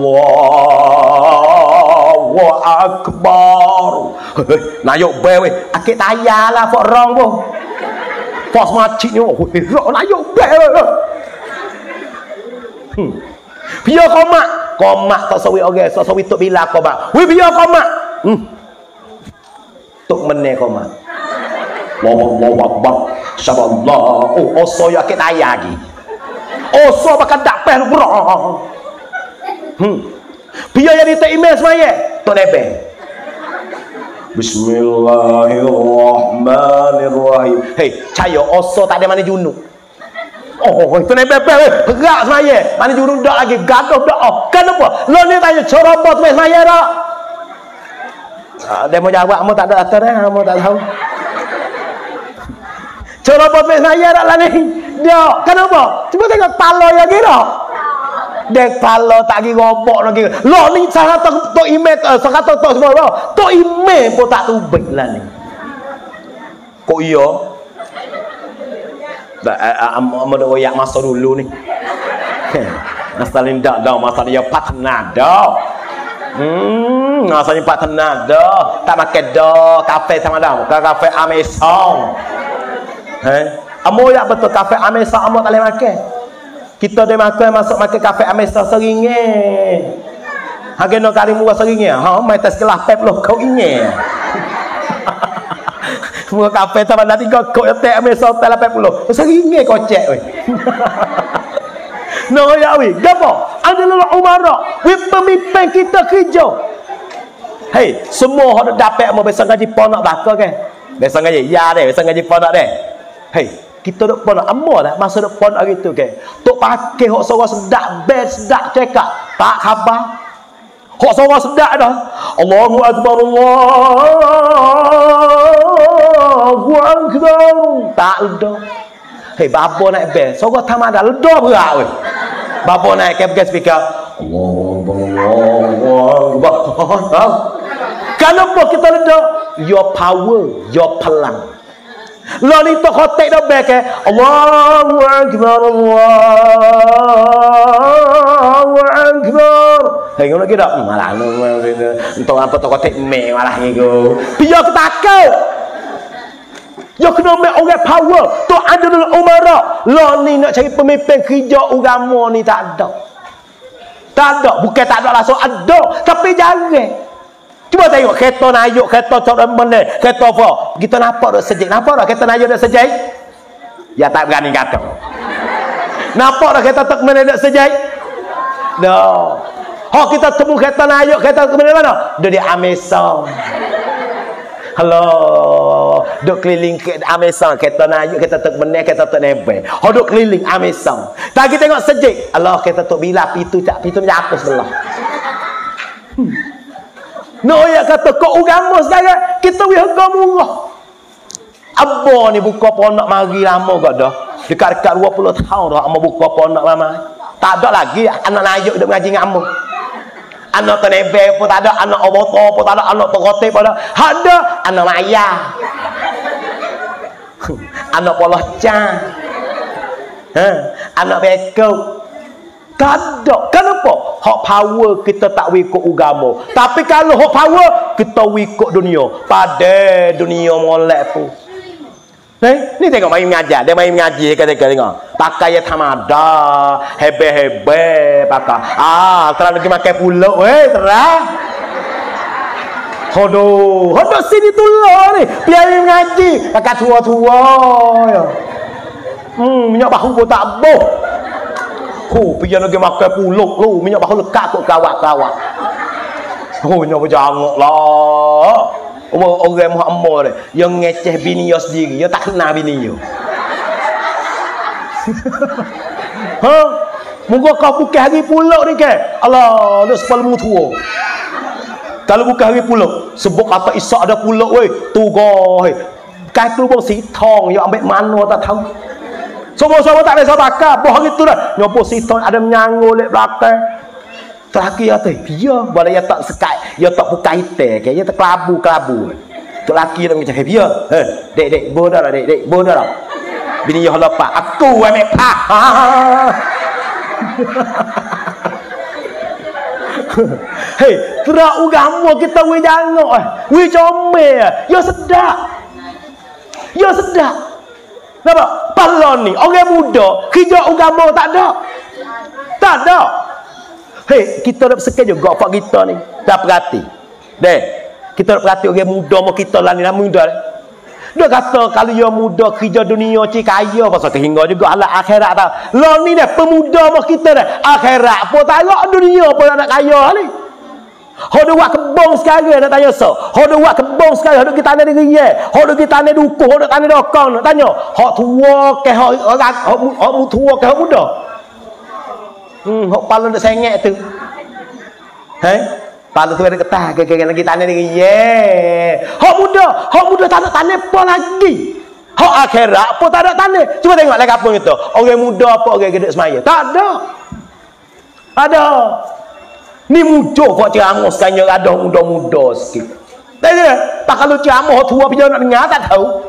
Allahu akbar. Nayuk be we, akik tayalah fok rong pun. Fok macik ni, oh, rok nayuk be. Hmm. Biar komak, komak tak sawi orang, tak sawi tok bila komak. We biar komak. Hmm. Tok meneh komak. Allahu akbar. Subhanallah. Oh, oso ya akik tayar lagi. Oh, so bakal dak peh lu bro. Hmm. Biar jadi tak email semaya. Tok nebeng. Bismillahirrahmanirrahim. Hei, caya oso tak ada mana junub. Oh, itu nebeng peh. Gerak semaya. Mana junub dak lagi gaduh dak. Oh, kenapa? Lo ni tanya cara apa tu semaya dak? Ah, dia mau jawab kamu tak ada atur eh, kamu tak tahu. Cara apa tu semaya dak lah ni? Dia kenapa? Cuba tengok palo yang kira. Dek palo tak kira robok lagi. Lo ni sangat tok email, sangat tok semua. Tok email pun tak tubik lah ni. Kok iya? Tak amu dak royak masa dulu ni. Asal ni dak dah masa dia patna dah. Hmm, asalnya patna dah. Tak makan dah kafe sama dah. Kafe Amazon. Eh? Amo yak betul kafe Amesa amo tak boleh makan. Kita dia makan masuk makan kafe Amesa seringe. Harga no kali murah seringe. Ha, mai tas kelas pep loh kau inge. Semua kafe sama nanti kau kau teh Amesa hotel pep loh. Seringe kocek weh. No ya weh, gapo? Adalah umara. We pemimpin kita kerja. Hei, semua hok dapat mau besar gaji ponak bakar kan? Besar gaji ya deh, besar gaji ponak deh. Hei, kita duk pon amo dah masa duk pon hari tu ke. Tok pakai hok suara sedak best sedak cekak. Tak khabar. Hok suara sedak dah. Allahu akbar Allahu akbar. Tak ledo. Hei babo naik best. Suara tamada ledo berak weh. Babo naik ke speaker. Allahu akbar Allahu akbar. Kenapa kita ledo? Your power, your pelang. Lo ni tok khotek dah baik eh. Allahu akbar Allahu akbar. Hei ngono ki dak malah entuk apa tok khotek me malah ngigo. Biar ketakau. Yo kena ambil orang power. Tok Adul Umara. Lo ni nak cari pemimpin kerja agama ni tak ada. Tak ada, bukan tak ada langsung ada, tapi jarang. Cuba tengok kereta naik, kereta cok mana, kereta apa? Kita nampak dak sejik, nampak dak kereta naik dak sejik? Ya tak berani kata. Nampak dak kereta tak mana dak sejik? Dah. Hak kita temu kereta naik, kereta ke mana? Dia di Amazon. Halo, duk keliling ke Amazon, kereta naik, kereta tak benar, kereta tak nebel. Hak duk keliling Amazon. Tak kita tengok sejik. Allah, kereta tak bila pitu tak pitu ni apa sebelah. Hmm. No ya kata kau agama sekarang kita wi harga murah. Abah ni buka pondok mari lama gak dah. Dekat-dekat dua puluh tahun dah ama buka pondok lama. Tak ada lagi anak naik dak mengaji ngamu. Anak tenebe pun tak ada, anak oboto pun tak ada, anak terotip pun tak ada. Ada anak maya. Anak polocan. Ha, anak bekau. Kadang kenapa? Hak power kita tak ikut agama. Tapi kalau hak power kita ikut dunia. Pada dunia molek pun. Eh, ni tengok main mengajar, dia main mengaji kata tengok. Pakai ya tamada, hebe-hebe pakai. Ah, terang lagi makan pulau eh, terang. Hodo, hodo sini tulah ni. Biar mengaji, pakai tua-tua ya. Hmm, minyak bahu pun tak boh. Oh, pergi lagi makan pulau lu, minyak bahu lekat kok kawak-kawak. Oh, minyak berjanguk lah. Orang Muhammad yang ngeceh bini yo sendiri, yo tak kenal bini yo. Ha? Moga kau bukan hari pulau ni ke? Allah, lu sepalmu tua. Kalau bukan hari pulau, sebab kata Isa ada pulau weh, tu goh. Kai tu bang si thong, yo ambil mana tak tahu. Semua-semua tak ada sabakar, boh gitu dah. Nyopo si thong ada menyanggul lek belakang. Terakhir ya teh, dia boleh ya tak sekat, ya tak buka ite, kayaknya tak kelabu kelabu. Terakhir dia macam dia, eh, dek dek bodoh lah dek dek bodoh lah. Bini yo lepas, aku amek pah. Hei, terak agama kita we jangok eh, we comel, yo sedap, yo sedap. Nampak? Palon ni orang muda, kerja agama tak ada, tak ada. Hei, kita nak bersekat juga pak kita ni. Tak perhati. Deh, kita nak perhati orang muda mau kita lah ni lah muda. Dia kata kalau dia muda kerja dunia cik kaya pasal kehingga juga ala akhirat tau. Lah ni dah pemuda mau kita dah. Akhirat pun tak ada dunia pun nak kaya ni. Hodo buat kebong sekarang nak tanya so. Hodo buat kebong sekarang, hodo kita tanah negeri ye. Hodo kita tanah dukuh, hodo tanah dokong nak tanya. Hak tua ke hak orang hak tua ke hak muda? Hmm, hok pala nak sengek tu. Hei? Pala tu ada ketah ke lagi tanah ni. Ye. Hok muda, hok muda tak ada tanah apa lagi. Hok akhirat apa tak ada tanah. Cuba tengok lagi apa gitu. Orang muda apa orang gedek semaya? Tak ada. Ada. Ni muncul kok ceramah sekarang ada muda-muda sikit. Tak ada. Tak kalau ceramah tua dia nak dengar tak tahu.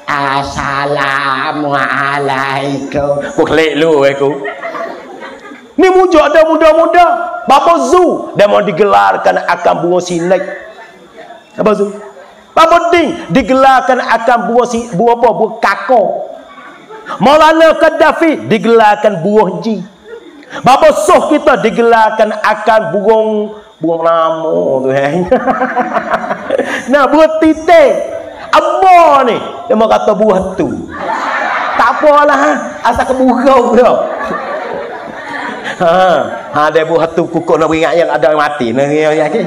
Assalamualaikum. Kau klik lu aku. Ni muncul ada muda-muda. Bapa Zu dia mau digelarkan akan bunga sinek. Apa Zu? Bapa Ding digelarkan akan bunga si bunga apa? Bunga kakao. Maulana Gaddafi digelarkan buah ji. Bapa Soh kita digelarkan akan burung burung namo tu eh. Nah, buah titik. Apa ni? Dia mau kata buah tu. Tak apalah, asal keburau tu. Ha, ha dia buah tu kukuk nak ingat yang ada yang mati. Nah, yakin.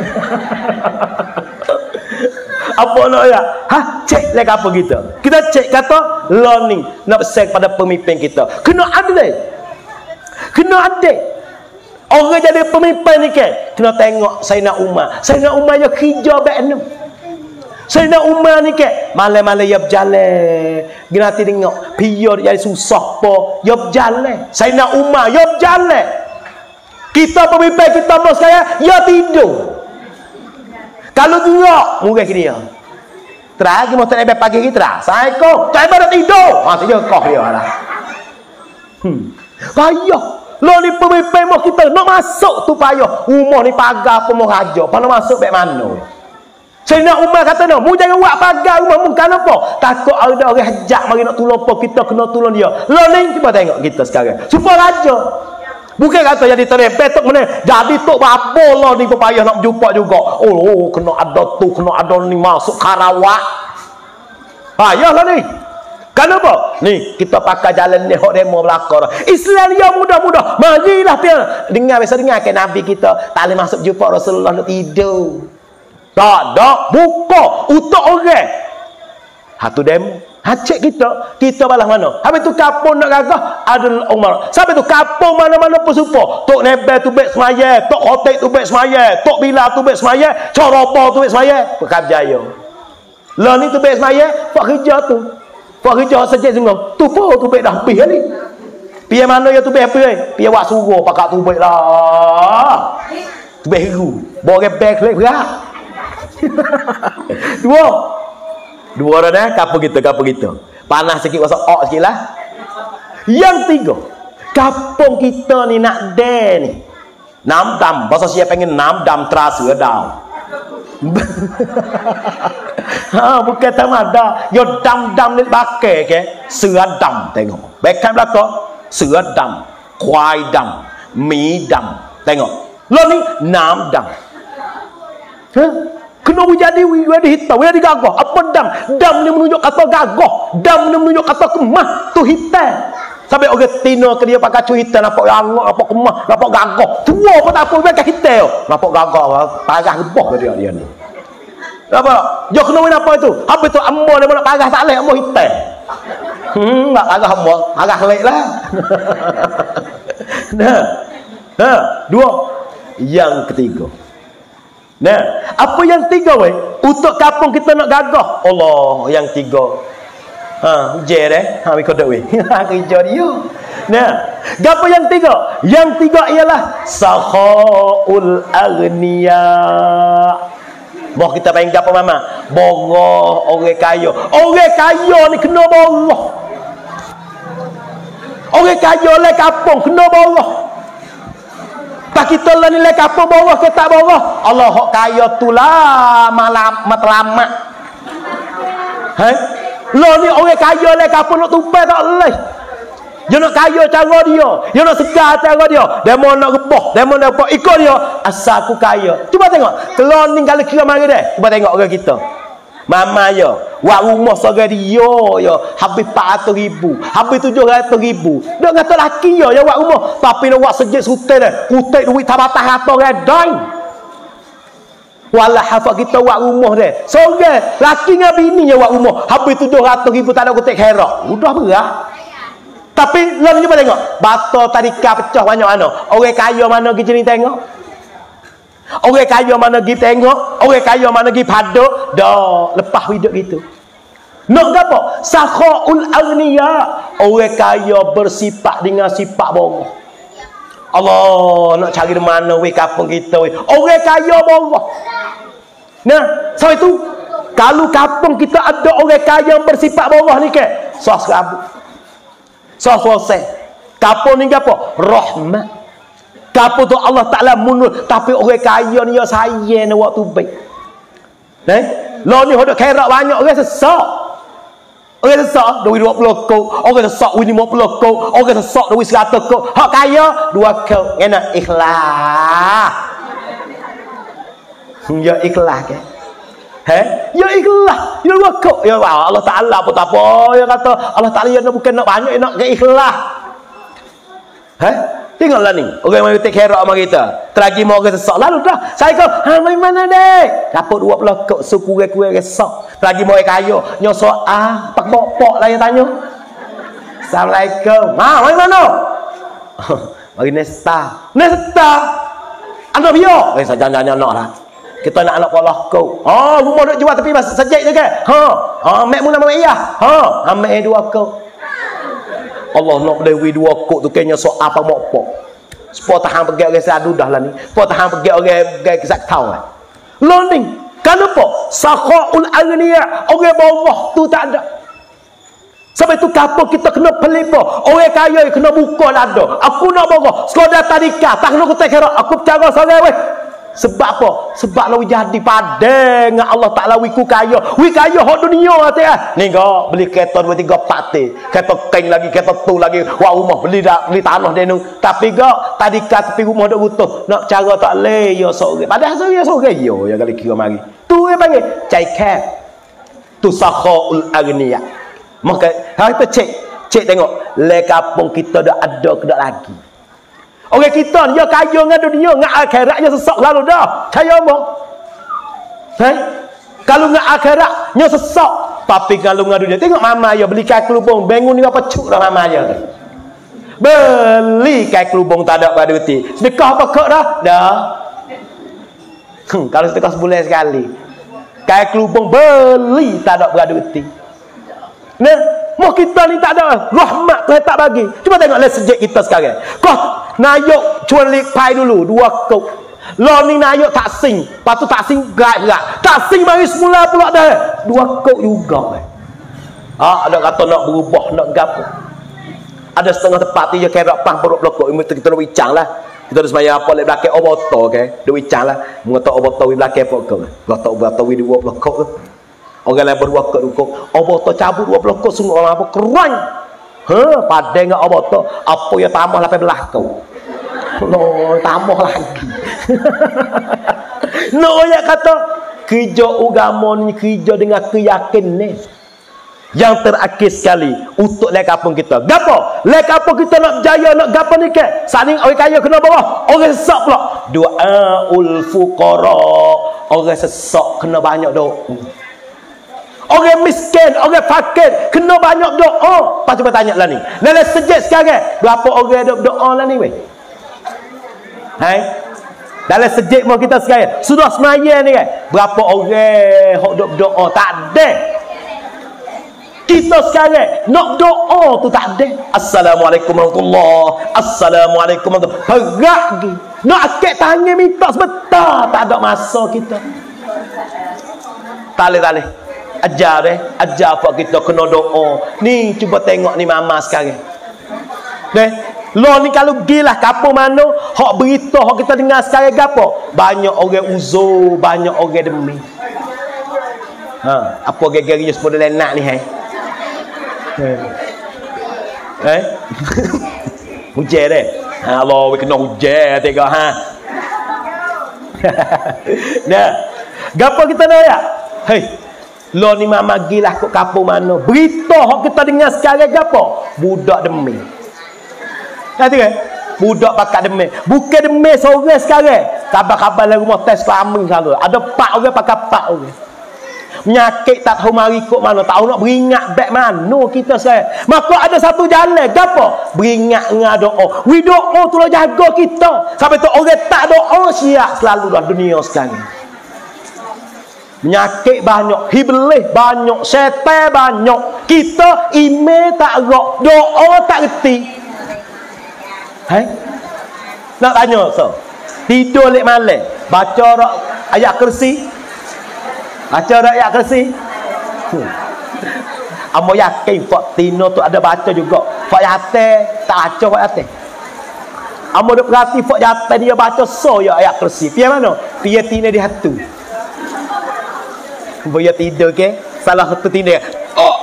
Apa nak ya? Ha, cek lagi apa kita? Kita cek kata learning nak pesan pada pemimpin kita. Kena adil. Kena adil. Orang jadi pemimpin ni kan, kena tengok Sayyidina Umar. Sayyidina Umar dia kerja baik ni. Sayyidina Umar ni kan, malam-malam dia berjalan. Dia nanti tengok, pia dia jadi susah po, dia berjalan. Sayyidina Umar, dia berjalan. Kita pemimpin kita mau sekarang, dia tidur. Kalau gerak, murah ke dia. Terang, kita tak pagi kita. Assalamualaikum. Tak ada tidur. Ha, dia kau dia lah. Hmm. Payah. Lo ni pemimpin mau kita nak masuk tu payah. Rumah ni pagar apa mau raja. Pada masuk baik mana? Sayyidina Umar kata no, mu jangan buat pagar rumah mu kenapa? Takut ada orang hajat mari nak tolong apa kita kena tolong dia. Lo ni cuba tengok kita sekarang. Supaya raja. Bukan kata jadi terempet tok mana. Jadi tok apa lah ni pepayah nak jumpa juga. Oh, oh kena ada tu, kena ada ni masuk Karawak. Ha, yalah ni. Kenapa? Ni kita pakai jalan ni hok demo belaka dah. Islam dia mudah-mudah. Marilah dia. Dengar biasa dengar ke Nabi kita tak boleh masuk jumpa Rasulullah nak tidur. Tak ada. Buka untuk orang. Hatu demo. Hacik kita. Kita balas mana? Habis tu kapung nak gagah ada Umar. Sampai tu kapung mana-mana pun serupa. Tok Nebel tu baik semaya, Tok Khotik tu baik semaya, Tok Bilal tu baik semaya, Coropa tu baik semaya. Pekab jaya. Lah ni tu baik semaya, pak kerja tu. Pak kerja saja semua. Tu pun tu baik dah habis kali. Piye mana ya tu baik apa? Piye wak suruh pakak tu baik lah. Tu baik heru. Bawa gebek lek berat. Dua. Dua dah dah, kapal kita, kapal kita. Panas sikit pasal ok sikit lah. Yang tiga, kapung kita ni nak deh ni. Nam dam, bahasa siapa pengen nam dam terasa dah. Ha, bukan tamada. Yo dam-dam ni pakai ke? Seradam tengok. Bekan belakang. Seradam, kuai dam, mi dam. Tengok. Lo ni nam dam. Ha? Kena jadi jadi hitam, jadi gagah. Apa dam? Dam ni menunjuk kata gagah. Dam ni menunjuk kata kemah. Tu hitam. Sampai orang Tino ke dia pakai cu hitam, nampak rangak, nampak kemah, nampak gagah. Tua pun tak apa, pakai hitam. Nampak gagah, parah gebah ke dia dia ni. Apa? Dia kena main apa itu? Apa itu ambo dia nak parah tak leh, ambo hitam. Hmm, tak parah ambo, parah lek lah. Nah. Nah, dua. Yang ketiga. Nah, apa yang tiga weh? Untuk kapung kita nak gagah. Allah, yang tiga. Ha, je deh. Ha, mi kodok weh. Kerja dia. Nah, gapo yang tiga? Yang tiga ialah sakhaul aghniya. Boh kita panggil gapo mama? Boroh orang kaya. Orang kaya ni kena boroh. Orang kaya le kapung kena boroh. Tak kita lah nilai kapung bawah ke tak bawah. Allah hok kaya tu lah malam matlamat. Hai? Lo ni orang kaya le kapung nak tupai tak boleh. Dia nak kaya cara dia, dia nak segar cara dia. Demo nak rebah, demo nak apa ikut dia. Asal aku kaya. Cuba tengok. Telur ni kalau kira mari dah. Cuba tengok orang kita. Mama ya, wak rumah seorang dia ya, habis empat ratus ribu, habis tujuh ratus ribu. Dia kata laki ya, ya wak rumah. Tapi dia wak sejik sutai dah. Kutek duit tak batah ratus redai. Walah hafak kita wak rumah dia. Seorang laki dengan bini ya wak rumah. Habis tujuh ratus ribu tak ada kutek kerak. Udah berah. Tapi lalu cuba tengok. Bata tadika pecah banyak mana. Orang kaya mana kita ni tengok. Orang kaya mana pergi tengok, orang kaya mana pergi paduk, dah lepas hidup itu. Nak apa? Sakhaul aghniya. Orang kaya bersifat dengan sifat bawah. Allah nak cari di mana weh kampung kita weh. Orang kaya bawah. Nah, sebab itu kalau kampung kita ada orang kaya yang bersifat bawah ni ke? Sah serabut. Sah selesai. Kampung ni apa? Rahmat. Kapo tu Allah Ta'ala munul. Tapi orang kaya ni ya saya ni waktu baik. Eh? Lo ni hodok kerak banyak orang sesak. Orang sesak duit dua puluh kau. Orang sesak duit lima puluh kau. Orang sesak duit seratus kau. Hak kaya dua kau. Enak ikhlas. Ya ikhlas ke? Eh? Ya ikhlas. Ya dua kau. Ya Allah Ta'ala pun tak apa. Ya kata Allah Ta'ala ya bukan nak banyak. Nak ke ikhlas. Eh? Tengoklah ni. Orang yang take care sama kita. Terlagi mau orang sesak. Lalu dah. Saya kata, ha, main mana dek? Dapat dua puluh kok suku-kuku orang sesak. Terlagi mau orang kaya. Nyosok, ah, pak pok-pok lah yang tanya. Assalamualaikum. Ha, main mana? Mari Nesta. Nesta? Anak biar? Eh, saya jangan-jangan nak lah. Kita nak anak polah kau. Oh, rumah duk jual tapi masih sejak je ke? Ha. Ha, mek mula mek iya. Ha, ha mek dua kau. Allah nak dewi dua kok tu kayaknya so apa mokpok. Supaya tahan pergi orang sadu dah lah ni. Supaya tahan pergi orang orang kesak tahu lah. Learning. Kenapa? Sakhaul aghniya. Orang bawah tu tak ada. Sebab itu kapal kita kena pelipa. Orang kaya kena buka lada. Aku nak bawah. Sekolah tadika. Tak kena kutek kerak. Aku percaya seorang weh. Sebab apa? Sebab lawi jadi padang dengan Allah Taala wiku kaya. Wi kaya hok dunia ate ah. Ni go beli kereta dua tiga pate. Kereta kain lagi, kereta tu lagi. Wah rumah beli dak beli tanah dia nu. Tapi go tadi kat tepi rumah dak butuh. Nak cara tak le yo sore. Padahal sore sore yo ya kali kira mari. Tu dia panggil cai kap. Tu sakhaul agniya. Maka ha kita cek, cek tengok le kampung kita dak ada ke dak lagi. Orang kita ni dia kaya dengan dunia, dengan akhiratnya sesak lalu dah. Kaya apa? Hei? Kalau dengan akhiratnya sesak, tapi kalau dengan dunia, tengok mama dia beli kai kelubung, bangun ni apa cuk dah mama dia tu. Beli kai kelubung tak ada pada uti. Sedekah apa kok dah? Dah. Hmm, kalau sedekah sebulan sekali. Kai kelubung beli tak ada pada uti. Nah, mau kita ni tak ada rahmat Tuhan tak bagi. Cuba tengok lihat sejak kita sekarang. Kau nayuk culik pai dulu dua kau. Lo ni nayuk tak sing, lepas tu tak sing gerak-gerak. Tak sing mari semula pula dah. Dua kau juga. Ah, ada kata nak berubah, nak gapo. Ada setengah tempat dia kerak pang perut blokok. Kita nak bincang lah. Kita ada semaya apa lek belakang oboto ke. Dia bincang lah. Mengata oboto di belakang apa kau. Oboto oboto di dua blokok tu. Orang lain berdua ke dukuk. Oboto cabut dua blokok sungguh orang apa keren. Ha, padang dengan oboto. Apa yang tambah lapan belah kau. No, tambah lagi. No, ya kata kerja agama ni kerja dengan keyakinan yang terakhir sekali untuk lek kampung kita. Gapo? Lek kampung kita nak berjaya nak gapo ni ke? Saling orang kaya kena bawah, orang sesak pula. Duaul fuqara. Orang sesak kena banyak doa. Orang miskin, orang fakir kena banyak doa. Lepas tu bertanya lah ni. Dalam sejak sekarang berapa orang ada doa lah ni weh? Hai? Dalam sejak mau kita sekarang sudah semaya ni kan? Berapa orang hok dok doa? Tak ada. Kita sekarang nak doa tu tak ada. Assalamualaikum warahmatullahi. Assalamualaikum warahmatullahi. Perak lagi. Nak akik tangan minta sebentar. Tak ada masa kita. Tak boleh, tak boleh. Ajar deh, ajar apa kita kena doa. Ni cuba tengok ni mama sekarang. Deh, lo ni kalau gilah kampung mana, hak berita hak kita dengar sekarang gapo? Banyak orang uzur, banyak orang demi. Ha, apa geger-geger sepuluh lenak ni hai? Eh? Hujan deh. Ha, Allah kena hujan tengok ha. Nah, gapo kita nak ya? Hei, lo ni mama gilah kok kampung mana. Berita hok kita dengar sekarang gapo? Budak demi. Kata kan? Budak pakat demi. Bukan demi seorang sekarang. Kabar-kabar dalam rumah tes kelamin selalu. Ada empat orang pakai empat orang. Menyakit tak tahu mari kok mana. Tak tahu nak beringat back mana kita sekarang. Maka ada satu jalan. Gapo? Beringat dengan doa. We doa tu lah jaga kita. Sampai tu orang tak doa siap selalu dalam dunia sekarang. Penyakit banyak, iblis banyak, syaitan banyak. Kita email tak gerak, doa tak reti. Hai? Nak tanya so. Tidur lek malam, baca rak ayat kursi. Baca rak ayat kursi. Hmm. Amo yakin Pak Tino tu ada baca juga. Pak Yate tak baca Pak Yate. Amo dak perhati Pak Yate dia baca so ya ayat kursi. Piye mana? Piye Tino di hatu. Boya tidur ke? Salah satu tidur. Oh.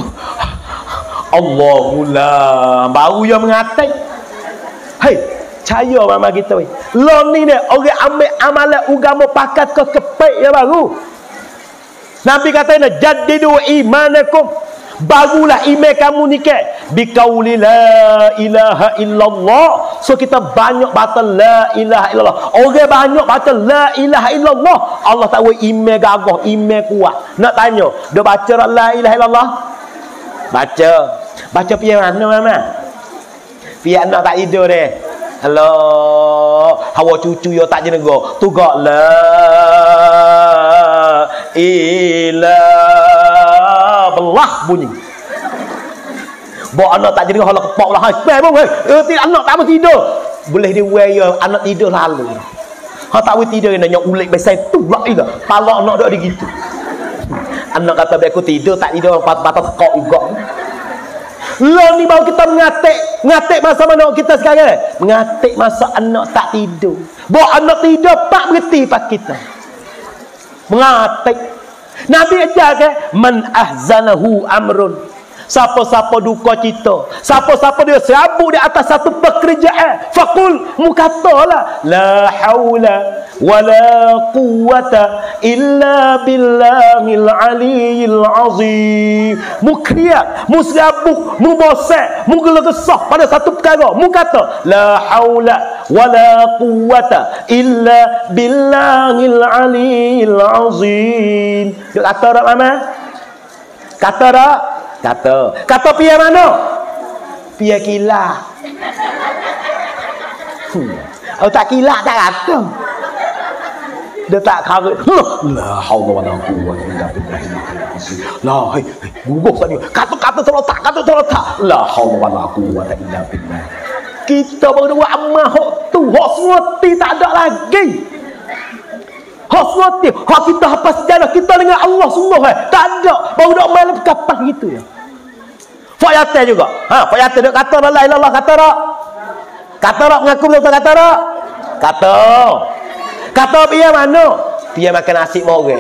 Allahullah. Baru yang mengatai. Hei, caya mama kita weh. Lo ni ni orang ambil amalan agama pakat ke kepek ya baru. Nabi katanya jaddidu imanakum. Barulah iman kamu ni ke biqauli la ilaha illallah. So kita banyak baca la ilaha illallah. Orang banyak baca la ilaha illallah. Allah tahu iman gagah, iman kuat. Nak tanya, dia baca la ilaha illallah? Baca. Baca piye mana mama? Piye nak tak tidur deh. Hello, hawa cucu yo tak jenego. Tugak la ilaha belah bunyi. Bawa anak tak jadi kalau kepak lah. Hai, bang, eh, anak tak mau tidur. Boleh diwaya anak tidur lalu. Ha tak mau tidur nak ulik besar tu lah ila. Kalau anak dak gitu. Anak kata aku tidur tak tidur batas kok juga. Lo ni baru kita mengatai mengatik, mengatik masa mana kita sekarang? Mengatik masa anak tak tidur. Bawa anak tidur, pak berhenti pak kita. Mengatik. Nabi ajar ke? Man ahzanahu amrun. Siapa-siapa duka cita, siapa-siapa dia serabut di atas satu pekerjaan, faqul, mu katalah la haula wala quwwata illa billahil aliyil azim. Mu kriak, mu serabut, mu bosan, mu gelegesah pada satu perkara, mu kata la haula wala quwwata illa billahil aliyil azim. Dia kata dak mama? Kata dak? Kata. Kata pia mana? Pia kilat. Hmm. Oh tak kilat tak kata. Dia tak kata. La haula wala quwwata illa billah. La hai, gugup tadi. Kata-kata terletak, kata terletak. La haula wala quwwata illa billah. Kita baru buat amal hak tu, hak semua ti tak ada lagi. Hak semua ti, hak kita hafaz sejarah kita dengan Allah semua eh. Tak ada. Baru dak main kapan gitu ya. Fayate juga. Ha, fayate dak kata la ilaha illallah kata dak. Kata dak mengaku betul kata dak. Kata. Kata dia mana? Dia makan nasi moreng.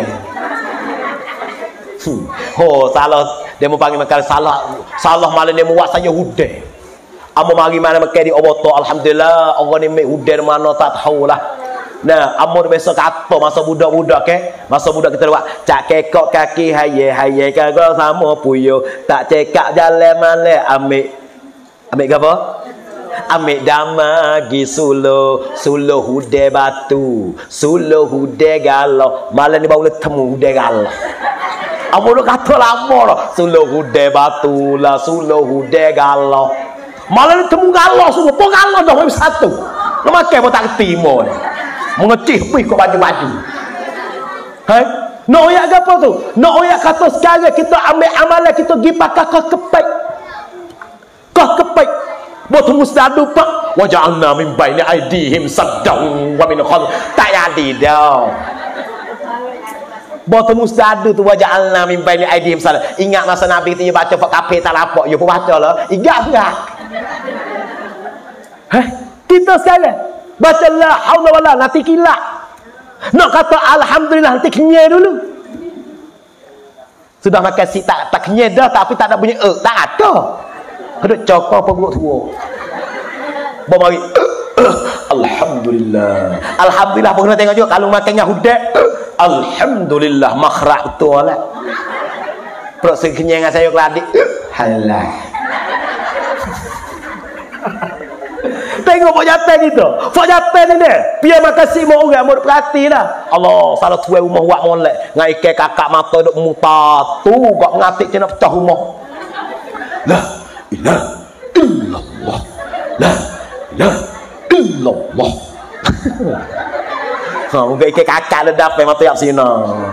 Hmm. Oh, salah dia mau panggil makan salah. Salah malam dia buat saya hudai. Amo mari mana makan di oboto alhamdulillah orang ni mai hudai mana tak tahulah. Nah, amor biasa kata masa budak-budak ke, masa budak kita buat cak kekok kaki haye haye kagak sama puyo, tak cekak jalan male ambil ambil apa? Ambil damagi suluh suluh hude batu, suluh hude galau, malam ni baru temu hude galau. Amor kata lama lah, suluh hude batu lah, suluh hude galau. Malam ni temu galau semua, pun galau dah habis satu. Nak makan pun tak terima ni. Mengecih pih kau baju-baju. Hai? Nak oyak apa tu? Nak oyak kata sekarang kita ambil amalan kita pergi pakai kau kepek. Kau kepek. Buat mustadu pak. Wa ja'alna min baini aidihim saddan wa min khalf. Tak jadi dah. Buat mustadu tu wa ja'alna min baini aidihim saddan. Ingat masa Nabi tu dia baca pak kafir tak lapok, dia pun baca lah. Ingat enggak? Hah? Kita sekarang baca la haula wala nanti kilat. Nak kata alhamdulillah nanti kenyai dulu. Sudah makan si tak tak kenyai dah tapi tak ada bunyi eh tak ada. Ada cokor perut tua. Bawa mari. Alhamdulillah. Alhamdulillah pun kena tengok juga kalau makannya hudak. Alhamdulillah makhraj betul lah. Perut sekenyai dengan saya keladik. Halal. Tengok pak jatan kita. Pak jatan ni dia. Biar makan si mau orang mau perhati dah. Allah, salah tuai rumah buat molek. Ngai ke kakak mata duk muta tu kok ngatik kena pecah rumah. La ilaha illallah. La ilaha illallah. Ha, mungkin ke kakak dah dapat mata yak sini.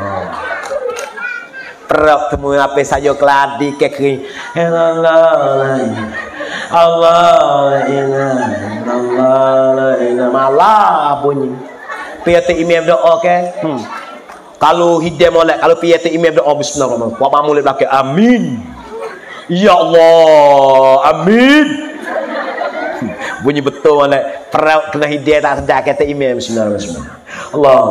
Perap temu apa saja keladi ke kering. Allah. Allah inna Allah inna malah bunyi piatu imam doa ke hmm. Kalau hidayah molek kalau piatu imam doa bismillahirrahmanirrahim wa mamul belakang amin ya Allah amin hmm. Bunyi betul molek perut kena hidayah tak sedar kata imam bismillahirrahmanirrahim Allah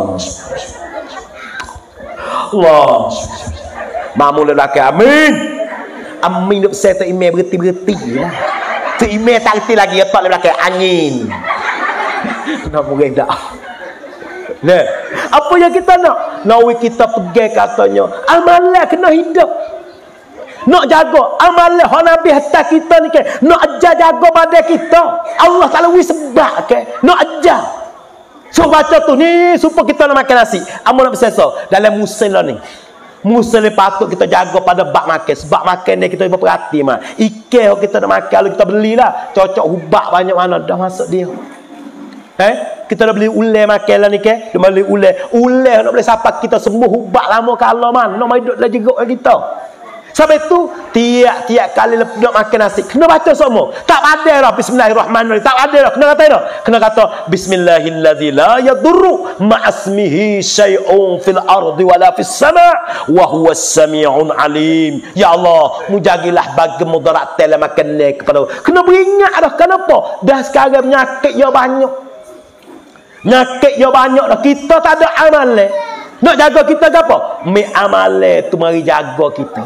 Allah mamul belakang amin amin duk saya tu imam berhenti-berhenti lah. Tu email tak reti lagi letak dalam belakang angin. Nak mungkin dah. Nah, apa yang kita nak? Nak kita pergi katanya, amalan kena hidup. Nak jaga amalan hak Nabi hantar kita ni ke. Nak ajar jaga badan kita. Allah Taala wi sebab ke. Nak ajar. So baca tu ni supaya kita nak makan nasi. Amun nak bersesa dalam musim lah ni. Musim ni patut kita jaga pada bak makan. Sebab makan ni kita berperhati mah. Ikan kita nak makan kalau kita belilah cocok hubak banyak mana dah masuk dia. Eh, kita dah beli ulai makan lah ni ke. Dia beli ulai. Ulai nak boleh sapa kita sembuh hubak lama kalau man. Nak mai duduk dah jeguk kita. Sebab itu tiap-tiap kali nak makan nasi kena baca semua. Tak ada dah bismillahirrahmanirrahim. Tak ada dah. Kena kata dah. Kena kata bismillahilladzi la yadurru ma'asmihi syai'un fil ardi wala fis sama' wa huwas sami'un alim. Ya Allah, mujagilah bagi mudarat dalam makan ni kepada. Kena beringat dah. Kenapa? Dah sekarang penyakit ya banyak. Penyakit ya banyak dah. Kita tak ada amalan. Nak jaga kita ke apa? Mi amalan tu mari jaga kita.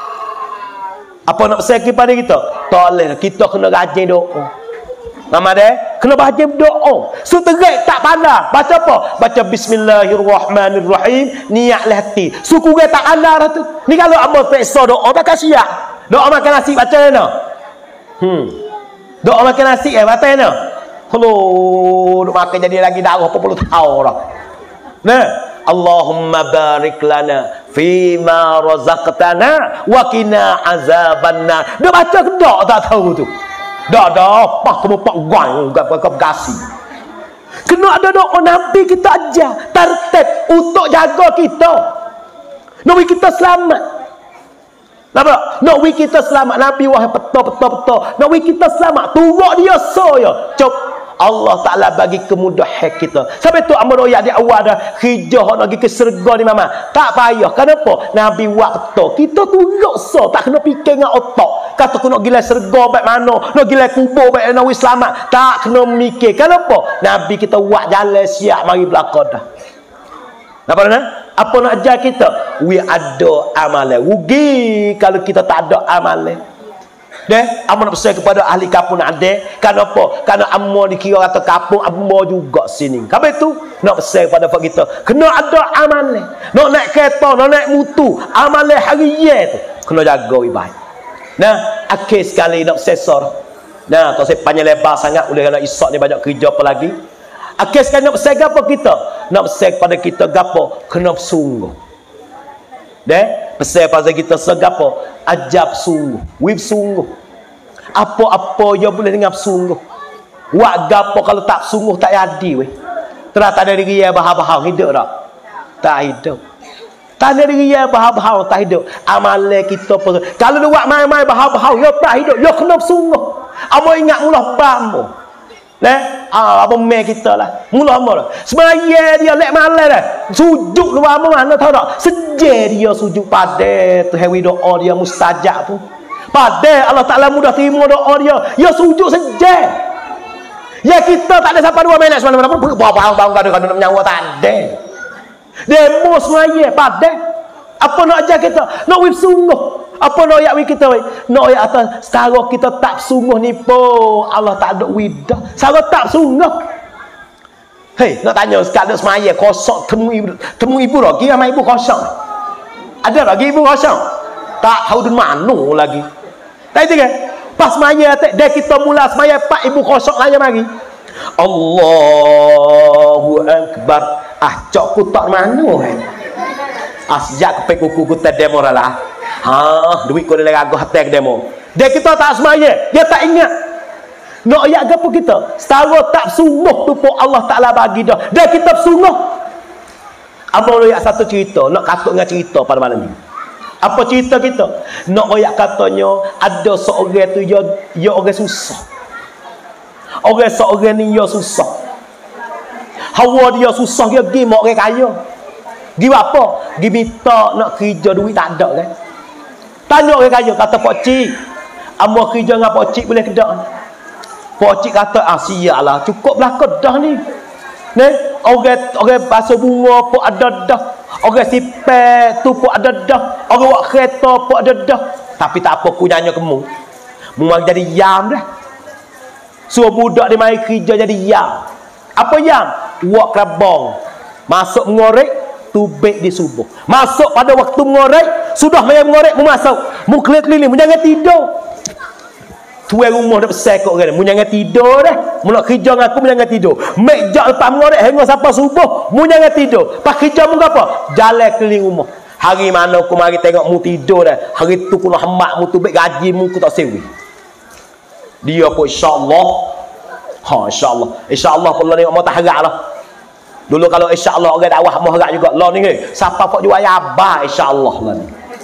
Apa nak pesan kepada kita? Toleh kita kena rajin doa. Mama deh, kena rajin doa. Suterik tak pandai. Baca apa? Baca bismillahirrahmanirrahim. Niatlah hati. Suku dia tak pandai dah tu. Ni kalau amal peksa doa tak siap. Doa makan nasi baca mana? Hmm. Doa makan nasi eh baca mana? Kalau duk makan jadi lagi darah berapa puluh tahun dah. Nah, Allahumma barik lana fima razaqtana wa qina azabannar. Dia baca ke tak tak tahu tu. Dak dak apa kamu pak gong gap gap gasi. Kena ada doa Nabi kita aja tertib untuk jaga kita. Nabi kita selamat. Nampak? Nabi kita selamat. Nabi wahai betul-betul-betul. Nabi kita selamat. Turut dia so ya. Cop Allah Ta'ala bagi kemudahan kita. Sampai tu amal royak di awal dah hijau nak pergi ke syurga ni mama. Tak payah. Kenapa? Nabi waktu kita turut so. Tak kena fikir dengan otak. Kata aku nak gila syurga baik mana. Nak gila kubur baik Nabi selamat. Tak kena mikir. Kenapa? Nabi kita buat jalan siap mari belakang dah. Nampak tak? Apa nak ajar kita? We ada amalan. Rugi kalau kita tak ada amalan. Deh, amun nak pesan kepada ahli kampung ada. Kenapa? Kerana amun dikira kata kampung amun juga sini. Apa itu? Nak pesan kepada pak kita. Kena ada amalan. Nak naik kereta, nak naik mutu, amalan harian tu kena jaga baik. Nah, akhir sekali nak sesor. Nah, tak saya panjang lebar sangat oleh kerana Ishak ni banyak kerja apa lagi. Akhir sekali nak pesan apa kita? Nak pesan kepada kita gapo? Kena bersungguh. Deh, pesan pada kita segapo? Ajab sungguh, wib sungguh. Apa-apa dia boleh dengan sungguh. Wak gapo kalau tak sungguh tak jadi weh. Terus tak ada diri yang bahar-bahar hidup tak? Tak hidup. Tak ada diri yang bahar-bahar tak hidup. Amalan kita pun. Kalau dia buat main-main bahar-bahar, dia tak hidup. Dia kena sungguh. Amo ingat mula bambu. Leh, ah apa main kita lah. Mula amo dah. Semaya dia lek malam dah. Sujud lu amo mana tahu tak? Sejak dia sujud pada tu hewi doa dia mustajab pun. Pada Allah Taala mudah terima doa dia. Dia sujud sejak. Ya kita tak ada siapa dua minit semalam apa bang-bang kadang-kadang nak menyawa tak ada. Demo semaya pada apa nak ajar kita? Nak wib sungguh. Apa nak ayat kita weh? Nak ayat atas setara kita tak sungguh ni pun Allah tak ada widah. Setara tak sungguh. Hei, nak tanya sekadar semaya kosong temu ibu, temu ibu lagi sama ibu kosong. Ada lagi ibu kosong? Tak tahu di mana lagi. Tak itu kan? Pas semaya dia kita mula semaya pak ibu kosong aja mari. Allahu Akbar. Ah, cok ku tak mana kan? Asjak ke kuku ku tedemo lah. Ha, duit kau dah lagu hati demo. Dia kita tak semaya, dia tak ingat. Nak ayat apa kita? Setara tak sungguh tu pun Allah Taala bagi dah. Dia kita sungguh. Apa ayat satu cerita, nak katuk dengan cerita pada malam ni. Apa cerita kita? Nak ayat katanya ada seorang tu dia dia orang susah. Orang seorang ni dia susah. Hawa dia susah dia pergi mak orang kaya. Gi apa? Gi minta nak kerja duit tak ada kan. Tanya orang kaya kata pak cik, amo kerja dengan pak cik boleh kedak? Pak cik kata ah siaplah cukup belaka dah ni. Ni orang orang basuh bunga pun ada dah. Orang sipet tu pun ada dah. Orang buat kereta pun ada dah. Tapi tak apa ku nyanyi kamu. Mu mari jadi yam dah. Suruh budak dia mari kerja jadi yam. Apa yam? Buat kerabong. Masuk mengorek tubik di subuh. Masuk pada waktu mengorek, sudah main mengorek, mu masuk. Mu keliling-keliling, mu jangan tidur. Tuan rumah dah besar kok kan. Mu jangan tidur dah. Mu nak kerja dengan aku, mu jangan tidur. Mejak lepas mengorek hingga sampai subuh, mu jangan tidur. Pas kerja mu apa? Jalan keliling rumah. Hari mana aku mari tengok mu tidur dah. Hari tu ku nak hemat mu tubik gaji mu ku tak sewi. Dia pun insya-Allah. Ha insya-Allah. Insya-Allah pun lah ni mau tak haraplah. Dulu kalau insya-Allah orang dakwah mau harap juga. Lah ni siapa kok jual abah insya-Allah lah ni.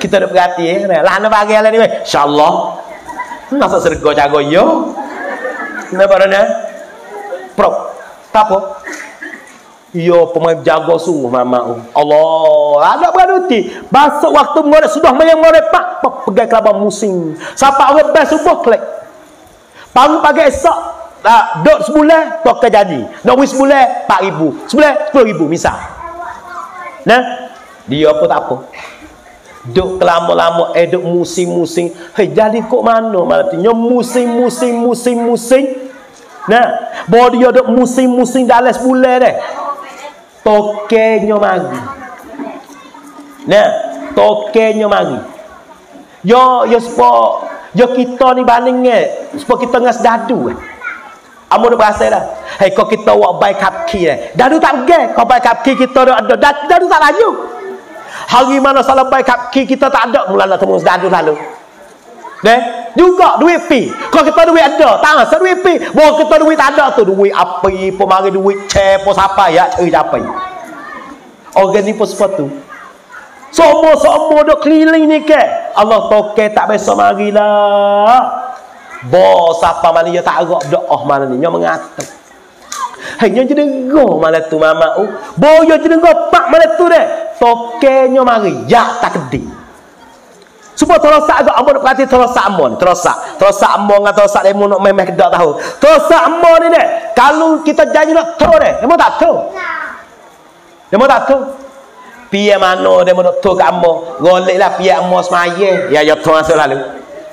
Kita dah berhati eh. Lah nak bagi lah ni weh. Insya-Allah. Masa serga jago yo. Kenapa dah nak? Prop. Tak apa. Yo pemain jago sungguh mama. Allah, ada beraduti. Masuk waktu ngorek sudah mayang ngorek pak, pegang kelabang musim. Siapa orang best subuh klik. Pagi pagi esok, dah dok sebulan tok jadi. Nak wis sebulan empat ribu. Sebulan sepuluh ribu misal. Nah, dia apa tak apa. Duk kelama-lama eh duk musim-musim. Hei jadi kok mana malatnya musim-musim musim-musim. Nah, bawa dia duk musim-musim dalam sebulan deh. Tokenyo mari. Nah, tokenyo mari. Yo yo spo yo kita ni bandingnya, spo kita ngas dadu. Amo dah berasa dah. Hei kau kita buat baik kapki eh. Dadu tak pergi. Kau baik kapki kita dah ada. Dadu tak laju. Hari mana salah baik kapki kita tak ada. Mula nak temu dadu lalu. Deh, juga duit pi. Kalau kita duit ada, tak ada duit pi. Bawa kita duit tak ada tu duit apa? Pemari duit ce, pos apa ya? Cari apa? Orang ni pun sepatu. Semua-semua duk keliling ni ke? Allah toke tak biasa marilah. Bos apa mana dia tak agak doa mana ni? Dia mengata. Hanya jadi go mana tu mama. Boyo jadi go pak mana tu deh. Tokenya mari. Ya tak kedi. Supaya terosak agak amon berarti terosak amon, terosak. Terosak amon atau terosak demo nak memeh kedak tahu. Terosak amon ni deh. Kalau kita janji nak tahu deh, demo tak tahu. Demo tak tahu. Piye mano demo nak tahu kat amon. Goleklah piye amon semaya. Ya ya tahu asal lalu.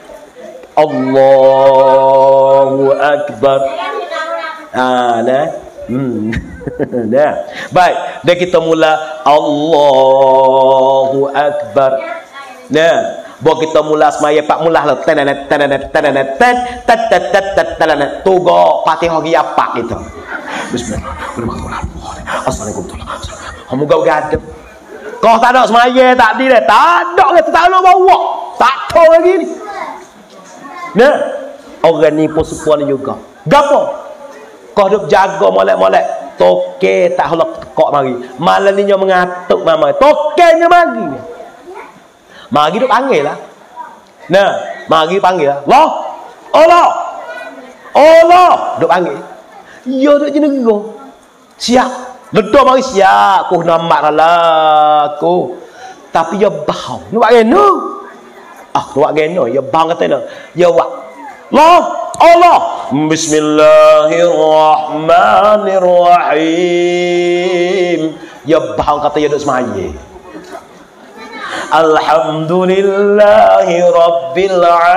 Allahu Akbar. Ah, nah. Hmm. Nah. Baik, dah kita mula Allahu Akbar. Nah. Bawa kita mula semaya pak mulah lah tenanet tenanet tenanet tet tet tet tet tet tenanet tugo Fatihah gi apa gitu. Bismillahirrahmanirrahim. Assalamualaikum warahmatullahi wabarakatuh. Kamu gau gadep. Kau tak ada semaya tak di dah. Tak ada kita tak nak bawa. Tak tahu lagi ni. Nah, orang ni pun sepuan juga. Gapo? Kau duk jaga molek-molek. Toke tak halak tekok mari. Malam ni nya mengatuk mama. Tokenya mari. Mari duk panggil lah. Nah, mari panggil lah. Allah. Allah. Allah. Duk panggil. Ya duk jenero. Siap. Ledo mari siap. Aku nampak lah aku. Tapi ya bau. Ni buat geno. Ah, buat geno. Ya bau kata ni. Ya buat. Allah. Allah. Bismillahirrahmanirrahim. Ya bau kata ya duk semaya. Alhamdulillahi Rabbil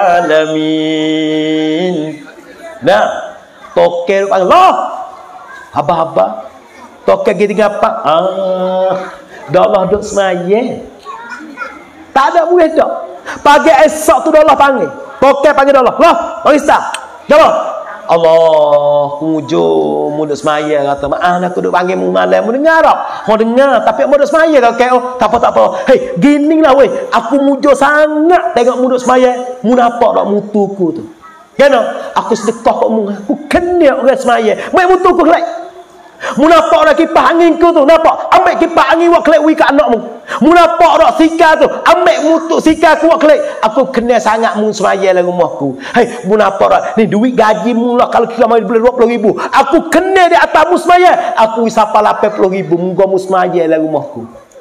Alamin. Nah, toke Allah. Haba-haba. Toke gitu apa? Ah, dah Allah duk semaya. Tak ada boleh tak. Pagi esok tu dah Allah panggil. Toke panggil dah Allah. Allah, bagi sah. Jawab. Allah mujur mulut semaya kata maaf aku duk panggil mu malam mu dengar tak? Mau dengar tapi mu duk semaya tak okay, oh tak apa tak apa. Hei gini lah weh aku mujur sangat tengok mulut semaya mu nampak tak mutuku tu. Kenapa? Aku sedekah kat mu aku kena orang semaya. Mai mutuku kelak. Mu nampak dak kipas angin ku tu nampak? Ambil kipas angin wak kelak wi kat anak mu. Mu nampak dak sika tu? Ambil mutuk sika ku wak kelak. Aku kena sangat mu semaya dalam rumahku. Hei, mu nampak dak? Ni duit gaji mu lah kalau kira mai dua puluh ribu. Aku kena di atas mu semaya. Aku wisapa lapan puluh ribu mu mu semaya dalam rumahku.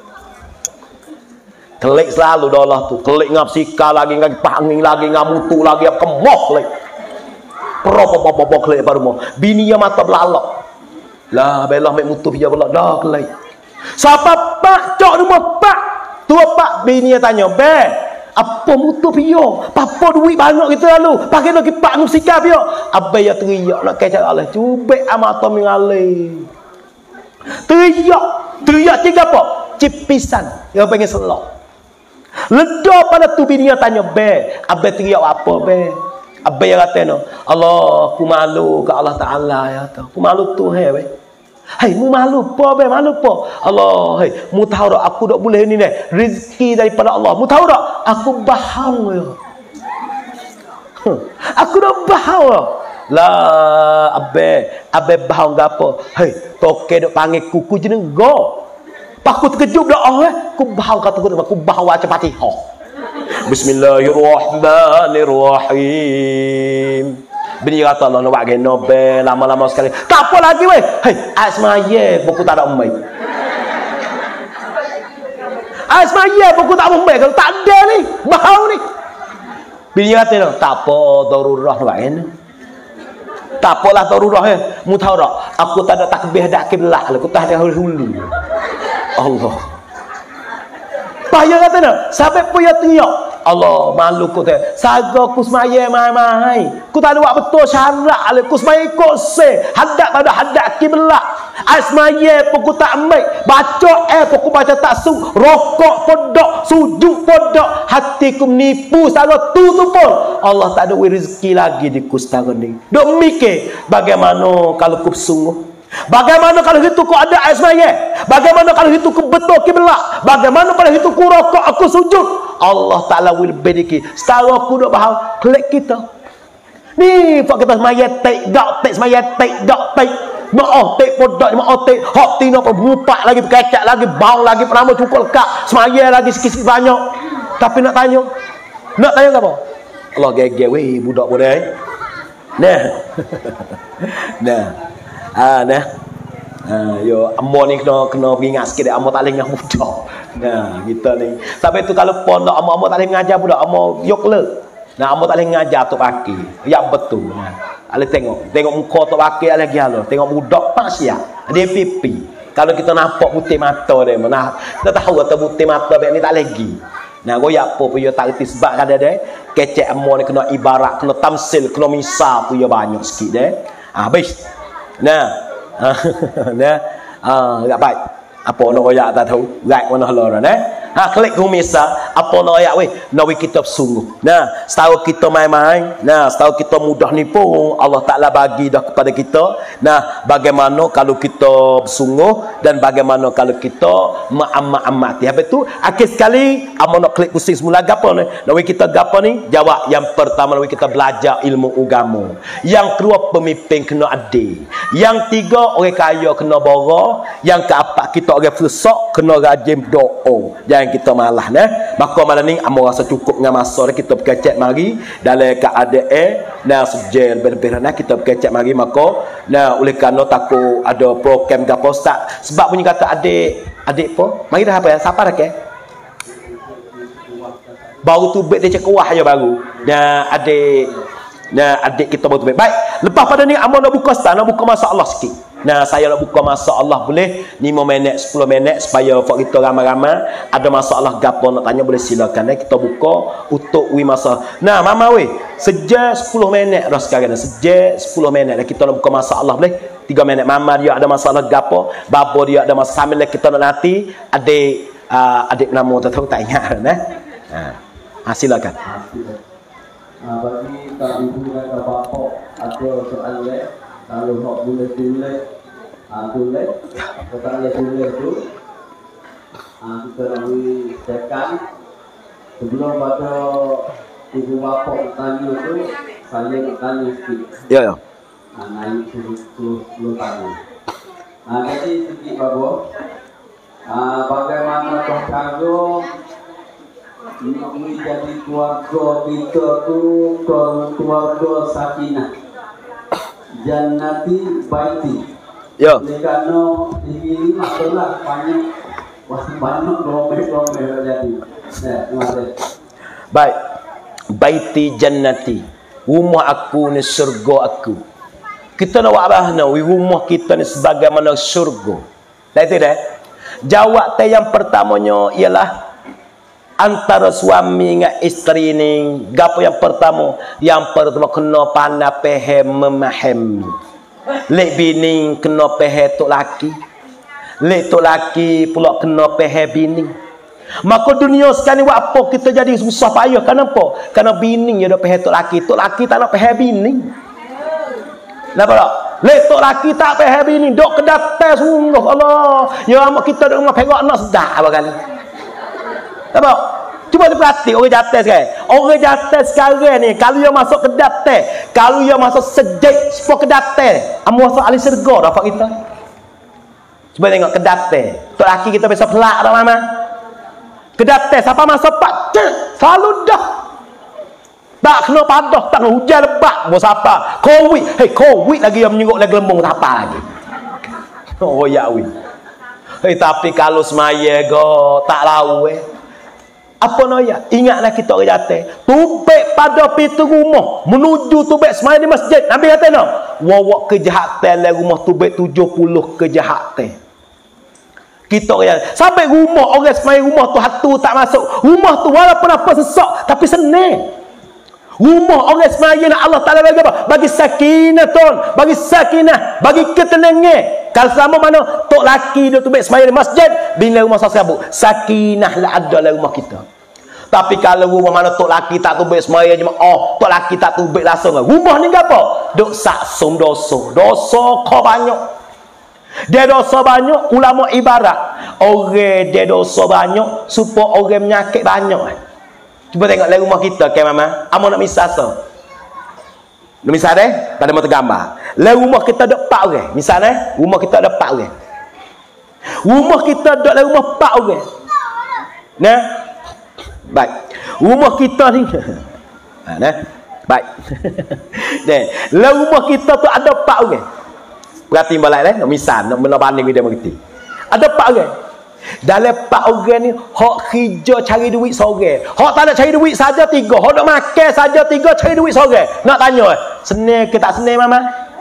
Kelik selalu dah Allah tu. Kelik ngap sika lagi ngap kipas angin lagi ngap mutuk lagi ngap kemoh kelik. Pro-pro-pro-pro kelik pada rumah. Bini yang mata belalak. Lah belah mek mutuh dia pula dah kelai. Siapa pak cok rumah pak? Tua pak bini dia tanya, "Be, apa mutuh dia? Papa duit banyak kita lalu. Pakai nak kipak musika dia." Abai ya teriak nak kecak Allah. Cubek amata mengalih. Teriak, teriak tiga apa? Cipisan. Dia pengen selok. Ledah pada tu bini dia tanya, "Be, abai teriak apa, Be?" Apa yang kata no? Allah, aku malu ke Allah Ta'ala ya tahu. Aku malu tu hai weh. Hai, mu malu apa be? Malu apa? Allah, hai, mu tahu tak aku tak boleh ni ni. Rezeki daripada Allah. Mu tahu tak? Aku bahau ya. Huh. Aku dah bahau ya. Lah, abe, abe bahau gapo? Hai, toke dok panggil kuku jeneng go. Pak aku terkejut dah oh eh. Aku bahau kata aku aku bahau baca Fatihah. Bismillahirrahmanirrahim. Bini kata Allah nak buat Nobel lama-lama sekali. Tak apa lagi weh. Hei, asmaya buku tak ada umai. Asmaya buku tak ada umai. Kalau tak ada ni, bau ni. Bini kata tak apa, darurah nak buat kan. Tak apalah darurah ya. Mu tahu tak? Aku tak ada takbir dak kiblat, aku tak ada hulu. Allah. Bahaya kata nak. Sampai punya teriak. Allah malu ku teh. Saga ku semaya mai-mai. Ku tak ada buat betul syarat le. Ku semaya ikut se. Hadap pada hadap kiblat. Asmaya pun ku tak ambil. Baca eh pun ku baca tak su. Rokok podok, sujud podok. Hatiku menipu setara tu tu pun. Allah tak ada rezeki lagi di ku setara ni. Duk mikir bagaimana kalau ku sungguh. Bagaimana kalau itu ku ada asmaya? Bagaimana kalau itu ku betul kiblat? Bagaimana kalau itu ku rokok aku sujud? Allah Ta'ala will bediki. Setara aku duk bahau klik kita. Ni pak kita semaya tek dak tek semaya tek dak tek. Maaf tek podak maaf tek hak tino apa bupak lagi berkecak lagi bau lagi perama cukup lekat semaya lagi sikit-sikit banyak. Tapi nak tanya. Nak tanya apa? Allah gegek weh budak budak. Nah. Nah. Ah nah. Ha, yo amo ni kena kena ingat sikit amo tak leh dengan budak. Nah, kita ni. Sampai tu kalau pondok amo amo tak leh ngajar budak, amo yok le. Nah, amo tak leh ngajar tok kaki. Ya betul. Nah, ale tengok, tengok muka tok kaki ale gialo. Tengok budak pas ya. Dia pipi. Kalau kita nampak putih mata dia, nah, kita tahu atau putih mata baik ni tak lagi. Nah, goyak apa pun yo tak reti sebab kada dia. Kecek amo ni kena ibarat, kena tamsil, kena misal pun yo banyak sikit dia. Ah, habis. Nah, nah, ah, tak baik. Apa nak royak tak tahu. Right mana hala dah, eh? Ha, klik humisa. Apa nak royak weh? Nak weh kita sungguh. Nah, setahu kita main-main, nah, setahu kita mudah nipu, Allah Taala bagi dah kepada kita. Nah, bagaimana kalau kita bersungguh dan bagaimana kalau kita ma'am-ma'amati. Habis tu, akhir sekali, amo nak klik pusing semula gapo ni? Nak weh kita gapo ni? Jawab yang pertama, nak weh kita belajar ilmu agama. Yang kedua, pemimpin kena adil. Yang tiga, orang kaya kena bora. Yang keempat, kita orang fusak kena rajin doa. Jangan kita malah nah. Maka malam ni amo rasa cukup dengan masa kita berkecek mari dalam keadaan nah sejel berbeza nah kita berkecek mari maka nah oleh kerana takut ada program gapo tak sebab punya kata adik adik apa mari dah apa ya siapa dah ke baru tu bet dia cek kuah aja baru nah adik nah adik kita baru tu baik lepas pada ni amo nak buka start nak buka masalah sikit. Nah, saya nak buka masalah boleh lima minit, sepuluh minit supaya kita ramai-ramai ada masalah gapo nak tanya boleh silakan eh kita buka untuk wi masa. Nah, mama weh, sejak sepuluh minit dah sekarang dah. Sejak sepuluh minit dah kita nak buka masalah boleh. tiga minit mama dia ada masalah gapo, babo dia ada masalah sambil kita nak nanti adik uh, adik nama tak tahu tak ingat nah. Ha, silakan. Ah, bagi tak ibu dan bapa ada soalan kalau hok boleh tulis ah tulis kita boleh tulis tu ah kita nak tekan sebelum pada ibu bapa tanya tu saya nak tanya sikit ya ya ah naik sepuluh tanya ah jadi sikit babo ah bagaimana kalau nak menjadi keluarga kita tu keluarga sakinah jannati baiti. Ya. Kerana ini masalah banyak banyak domel-domel jadi. Ya, terima kasih. Baik. Baiti jannati. Rumah aku ni syurga aku. Kita nak buat apa nak? Rumah kita ni sebagaimana syurga. Dah itu dah. Jawab teh yang pertamanya ialah antara suami dengan isteri ni gapo yang pertama yang pertama kena pandai faham memahami lek bini kena faham tok laki lek tok laki pula kena faham bini maka dunia sekarang ni buat apa kita jadi susah payah kenapa kerana bini dia dak faham tok laki tok laki tak nak faham bini kenapa tak lek tok laki tak faham bini dok kedatai sungguh Allah ya amak kita dak rumah perak nak sedap apa kali. Apa? Cuba diperhati orang jatuh sekarang. Orang jatuh sekarang ni kalau dia masuk ke datai, kalau dia masuk sejak sepuluh ke datai, amu masuk ahli syurga dah pak kita. Cuba tengok ke datai. Tok laki kita biasa pelak dah mama. Ke datai siapa masuk pak cek Selalu dah. Tak kena padah, tak kena hujan lebat. Mau siapa? Covid. Hei, Covid lagi yang menyeruk lagi lembung siapa lagi? Oh, ya weh. Hei, tapi kalau semaya go tak lau eh. Apa nak? Ingatlah kita orang jatuh. Tubek pada pintu rumah menuju tubek semaya di masjid. Nabi kata no, wawak kejahatan dalam rumah tubek tujuh puluh kejahatan. Kita orang sampai rumah orang semaya rumah tu hatu tak masuk. Rumah tu walaupun apa sesak tapi senang. Rumah orang semaya nak Allah Taala bagi apa? Bagi sakinah ton, bagi sakinah, bagi ketenangan. Kalau selama mana tok laki dia tubek semaya di masjid, bila rumah sasabuk, sakinah lah ada dalam rumah kita. Tapi kalau rumah mana tok laki tak tubek semaya jemaah, oh, tok laki tak tubek langsung. Rumah ni apa? Duk saksum dosa. Dosa kau banyak. Dia dosa banyak, ulama ibarat orang dia dosa banyak supaya orang menyakit banyak. Cuba tengok dalam rumah kita, okay mama? Amo nak misal so. Nak misal deh, pada mata gambar. Dalam rumah kita ada empat orang. Misalnya, rumah kita ada empat orang. Rumah kita ada dalam rumah empat orang. Nah. Baik. Rumah kita ni. Ha, nah. Baik. Deh, dalam rumah kita tu ada empat orang. Perhati balik deh, nak misal, nak mula banding dia mengerti. Ada empat orang. Dalam empat orang ni hak kerja cari duit seorang. Hak tak nak cari duit saja tiga. Hak nak makan saja tiga, cari duit seorang. Nak tanya, senang ke tak senang mama?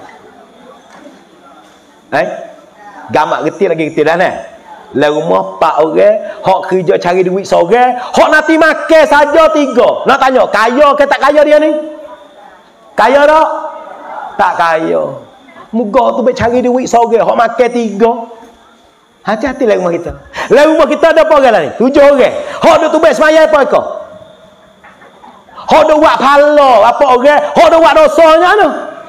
Eh? Gamak reti lagi reti dah nah. Dalam rumah empat orang, hak kerja cari duit seorang, hak nanti makan saja tiga. Nak tanya, kaya ke tak kaya dia ni? Kaya tak? Tak kaya. Muka tu baik cari duit seorang, hak makan tiga. Hati-hati lah rumah kita. Lah rumah kita ada apa orang lah ni? Tujuh orang. Hak duk tubek semaya apa kau? Hak duk buat pahala apa orang? Hak duk buat dosanya tu.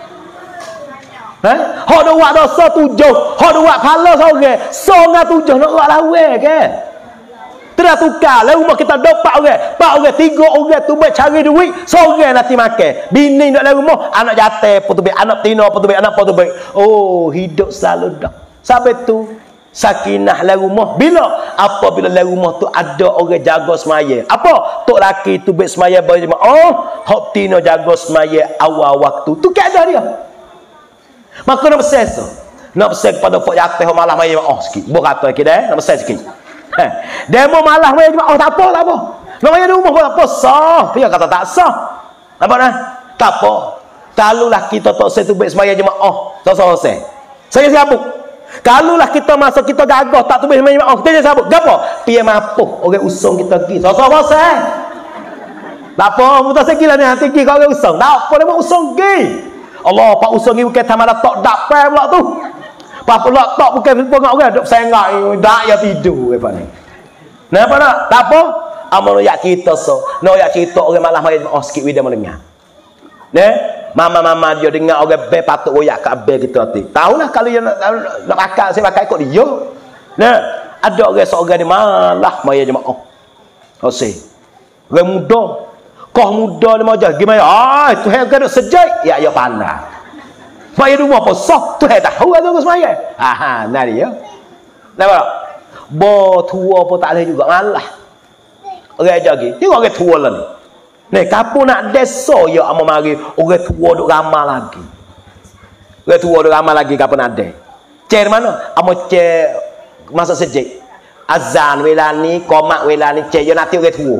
Ha? Hak duk buat dosa tujuh. Hak duk buat pahala seorang. Seorang tujuh nak buat lawan ke? Tidak tukar. Lah rumah kita ada empat orang. Empat orang, tiga orang tubek cari duit, seorang nanti makan. Bini duk dalam rumah, anak jatuh apa tubek, anak betina apa tubek, anak apa tubek. Oh, hidup selalu dah. Sampai tu sakinah dalam rumah. Bila? Apabila dalam rumah tu ada orang jaga semaya. Apa? Tok laki tu baik semaya berjemaah. Oh, hak tina jaga semaya awal waktu. Tu keadaan dia. Maka nak pesan tu. Nak pesan kepada pak jatuh malah maya oh sikit. Buat kata kita eh, nak pesan sikit. Ha. Dia mau malah maya jemaah oh tak apa, tak apa. Nak maya di rumah pun tak apa, sah. Dia kata tak sah. Apa dah? Tak apa. Kalau lah kita tok saya tu baik semaya jemaah oh, tak sah saya. Saya siapa? Kalulah kita masuk kita gagah tak tubik semaya jemaah kita je sabut gapo piye mapuh orang usung kita pergi sosok bosai tak apa muta segilah ni hati pergi kau orang usung tak apa dia mau usung pergi Allah pak usung ni bukan tamala tok dapat pula tu pak pula tok bukan pengak orang duk sengak dak ya tidur apa ni kenapa nak tak apa amono yak kita so no yak cerita orang malah mari oh sikit we dia mendengar ne mama-mama dia dengar orang be patut royak kat be kita hati. Tahulah kalau dia nak nak akal saya pakai ikut dia. Nah, ada orang seorang ni malah maya jemaah. Oh si. Orang muda. Kau muda ni mau jah gimana? Ah, tu hai gaduh sejak ya ya pandai. Maya rumah apa sah tu hai tahu aku semaya. Ha nah dia. Nampak? Bo tua pun tak boleh juga malah. Orang jagi. Tengok orang tua lah ni. Ni kapu nak desa ya ama mari orang tua duk ramai lagi. Orang tua duk ramai lagi kapu nak ada. Cer mana? Amo cer masa sejak. Azan wela ni, qomat wela ni cer yo nanti orang tua.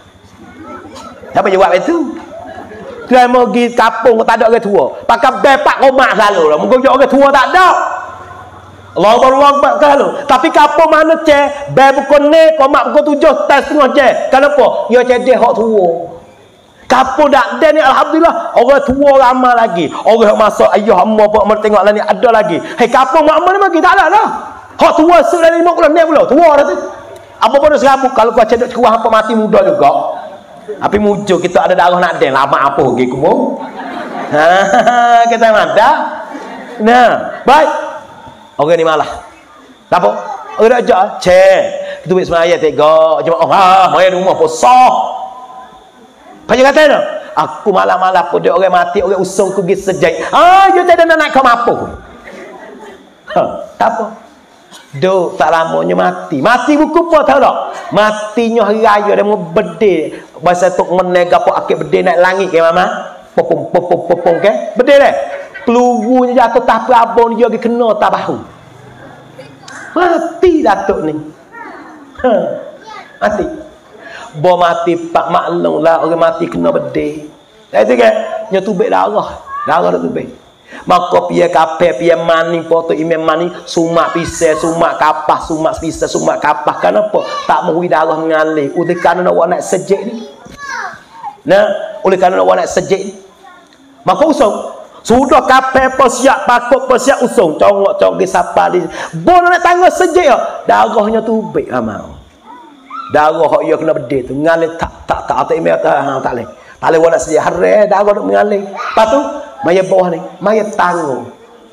Siapa jawab itu? Dia mau pergi kampung tak ada orang tua. Pakai bepak qomat selalu lah. Mungkin orang tua tak ada. Allah Akbar kalau tapi kampung mana cer be pukul ni qomat pukul tujuh tak setengah cer. Kenapa? Yo cer dia hak tua. Kapur dak ada ni alhamdulillah orang tua ramai lagi. Orang masuk ayah hamba apa amal tengok lah ni ada lagi. Hei kapur mak amal ni bagi tak ada dah. Hak tua sudah lima puluh ni pula. Tua dah tu. Apa pun serabut kalau kau cedok cerah apa mati muda juga. Tapi muncul kita ada darah nak den lama apa pergi kubur. Ha kita ada. Nah, baik. Orang ni malah. Tak apa. Orang dak ajak cek. Duit semaya tega jemaah. Ha, maya rumah pun sah. Apa kata no? Aku malam-malam pun dia orang mati, orang usung pergi sejak. Ah, you tak ada nak kau mampu. Ha, tak apa. Duk tak lamanya mati. Mati buku apa tahu tak? Matinya hari raya dia mau bedil. Bahasa tok menega pok akik bedil naik langit ke mama? Popong popong popong ke? Bedil dah. Pelurunya jatuh tak abon dia pergi kena tak bahu. Mati datuk ni. Ha. Mati. Bo mati pak maklum lah orang mati kena bedil. Dah tu ke? Nya tubik darah. Darah dak tubik. Maka pia kape pia mani foto imam mani sumak pisah sumak kapah sumak pisah sumak kapah kenapa tak mau darah mengalir oleh kerana nak nak sejek ni nah oleh kerana nak nak sejek ni maka usung sudah kape posiak pakok posiak usung congok congok di sapa di bon nak tangga sejek darahnya tubik amal darah hok ia kena bedil tu mengalir tak tak tak tak imam tak tak leh tak leh nak sejek hari darah nak mengalir lepas tu maya bawah ni, maya tanggung.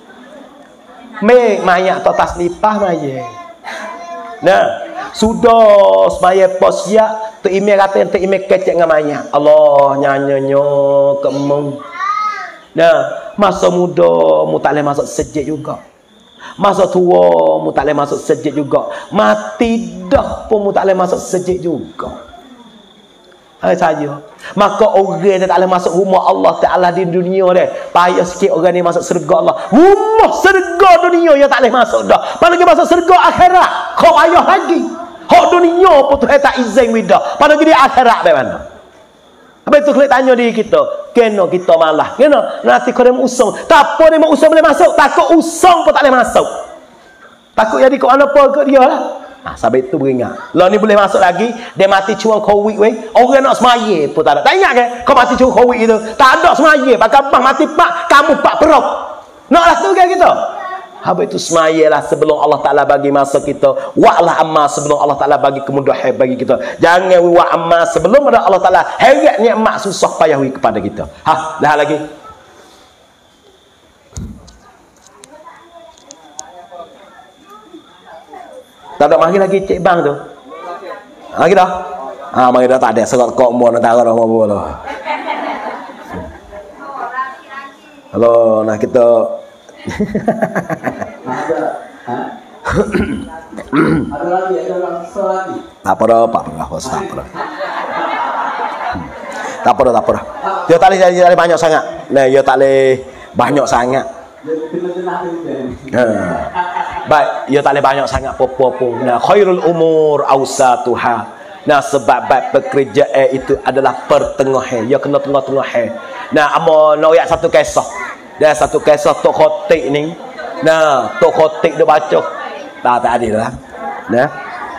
Me maya atau taslipah maya. Nah, sudah maya posya tu ime kata tu ime kecek dengan maya. Allah nyanyo kemung. Nah, masa muda mu tak boleh masuk sejid juga. Masa tua mu tak boleh masuk sejid juga. Mati dah pun mu tak boleh masuk sejid juga. Hai saja. Maka orang yang tak boleh masuk rumah Allah Taala di dunia dia, payah sikit orang ni masuk syurga Allah. Rumah syurga dunia yang tak boleh masuk dah. Apalagi masuk syurga akhirat, kau payah lagi. Hak dunia pun tu tak izin widah. Apalagi di akhirat dia mana? Apa itu klik tanya diri kita, kena kita malah. Kena nanti kau dem usung. Tak apa dia mau usung boleh masuk, takut usung pun tak boleh masuk. Takut jadi kau apa ke dia lah. Ah, sampai itu beringat. Lah ni boleh masuk lagi, dia mati curang covid weh. Orang nak semaya pun tak ada. Tak ingat ke? Kau mati curang covid itu. Tak ada semaya. Pakai bang mati pak, kamu pak perok. Naklah tu kan kita. Habis itu semayalah sebelum Allah Taala bagi masa kita. Wa'lah amma sebelum Allah Taala bagi kemudahan bagi kita. Jangan wa amma sebelum ada Allah Taala heret nikmat susah payah kepada kita. Ha, dah lagi. Tak ada mari lagi cik bang tu. Lagi dah. Ha mari dah tak ada serat kok mo nak tahu dah mau bola. Halo, nah kita ada ha? Ada lagi ada lagi. Tak apa dah, Pak. Tak apa dah. Tak apa dah, tak apa dah. Dia tak boleh jadi banyak sangat. Nah, dia tak boleh banyak sangat. Ha. Baik, ia tak boleh banyak sangat popo-popo. Nah, khairul umur awsatuha. Nah, sebab baik pekerjaan itu adalah pertengahan. Ia kena tengah-tengah. Nah, amo nak ayat satu kisah. Dah satu kisah Tok Khotik ni. Nah, Tok Khotik dia baca. Tak tak adil lah. Nah.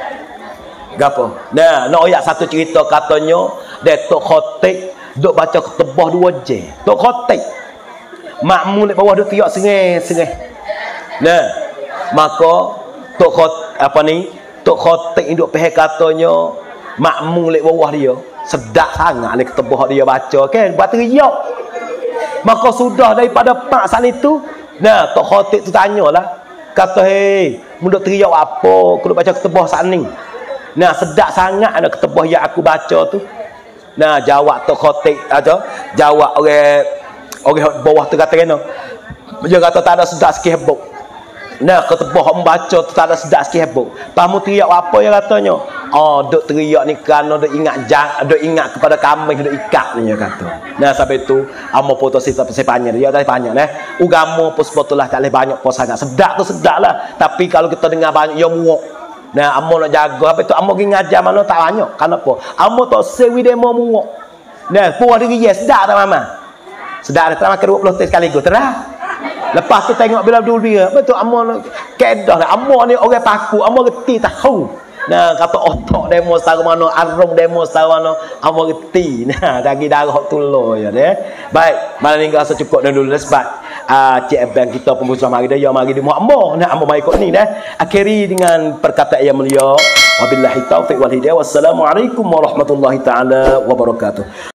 Gapo? Nah, nak ayat satu cerita katanya, dia Tok Khotik duk baca ketebah dua je. Tok Khotik makmum di bawah duk tiak sengih-sengih. Nah, maka Tok Khot apa ni Tok Khotik duk peh katanya makmum lek bawah dia sedap sangat lek ketebah dia baca kan buat teriak. Maka sudah daripada pak saat itu, nah Tok Khotik tu tanyalah, kata hei munduk teriak apa aku baca ketebah saat ni. Nah sedap sangat ada ketebah yang aku baca tu. Nah jawab Tok Khotik aja jawab orang orang bawah tu kata kena dia kata tak ada sedap sikit hebok. Nah ketebah membaca tu tak ada sedap sikit hebok. Pamu teriak apa yang katanya? Oh duk teriak ni kerana duk ingat jang, duk ingat kepada kambing duk ikat ni dia kata. Nah sampai tu amo foto sisa sepanya dia tak banyak nah. Agama pun sebetulnya tak boleh banyak pun sangat. Sedap tu sedap lah. Tapi kalau kita dengar banyak ya muak. Nah amo nak jaga apa tu amo pergi ngajar mana tak banyak. Kenapa? Amo tak sewi demo muak. Nah puas diri yes sedap tak mama. Sedap tak makan dua puluh teh sekaligus terah. Lepas tu tengok bila dulu dia. Betul amo kedah lah. Amo ni orang paku, amo reti tahu. Nah, kata otak demo sara mana, arung demo sara mana, amo reti. Nah, dagi darah tulo ya deh. Baik, malam ni rasa cukup dulu sebab ah uh, cik abang kita pembusuh mari dia mari di amo. Nah, amo mai ikut ni dah. Akhiri dengan perkataan yang mulia. Wabillahi taufiq wal hidayah. Wassalamualaikum warahmatullahi taala wabarakatuh.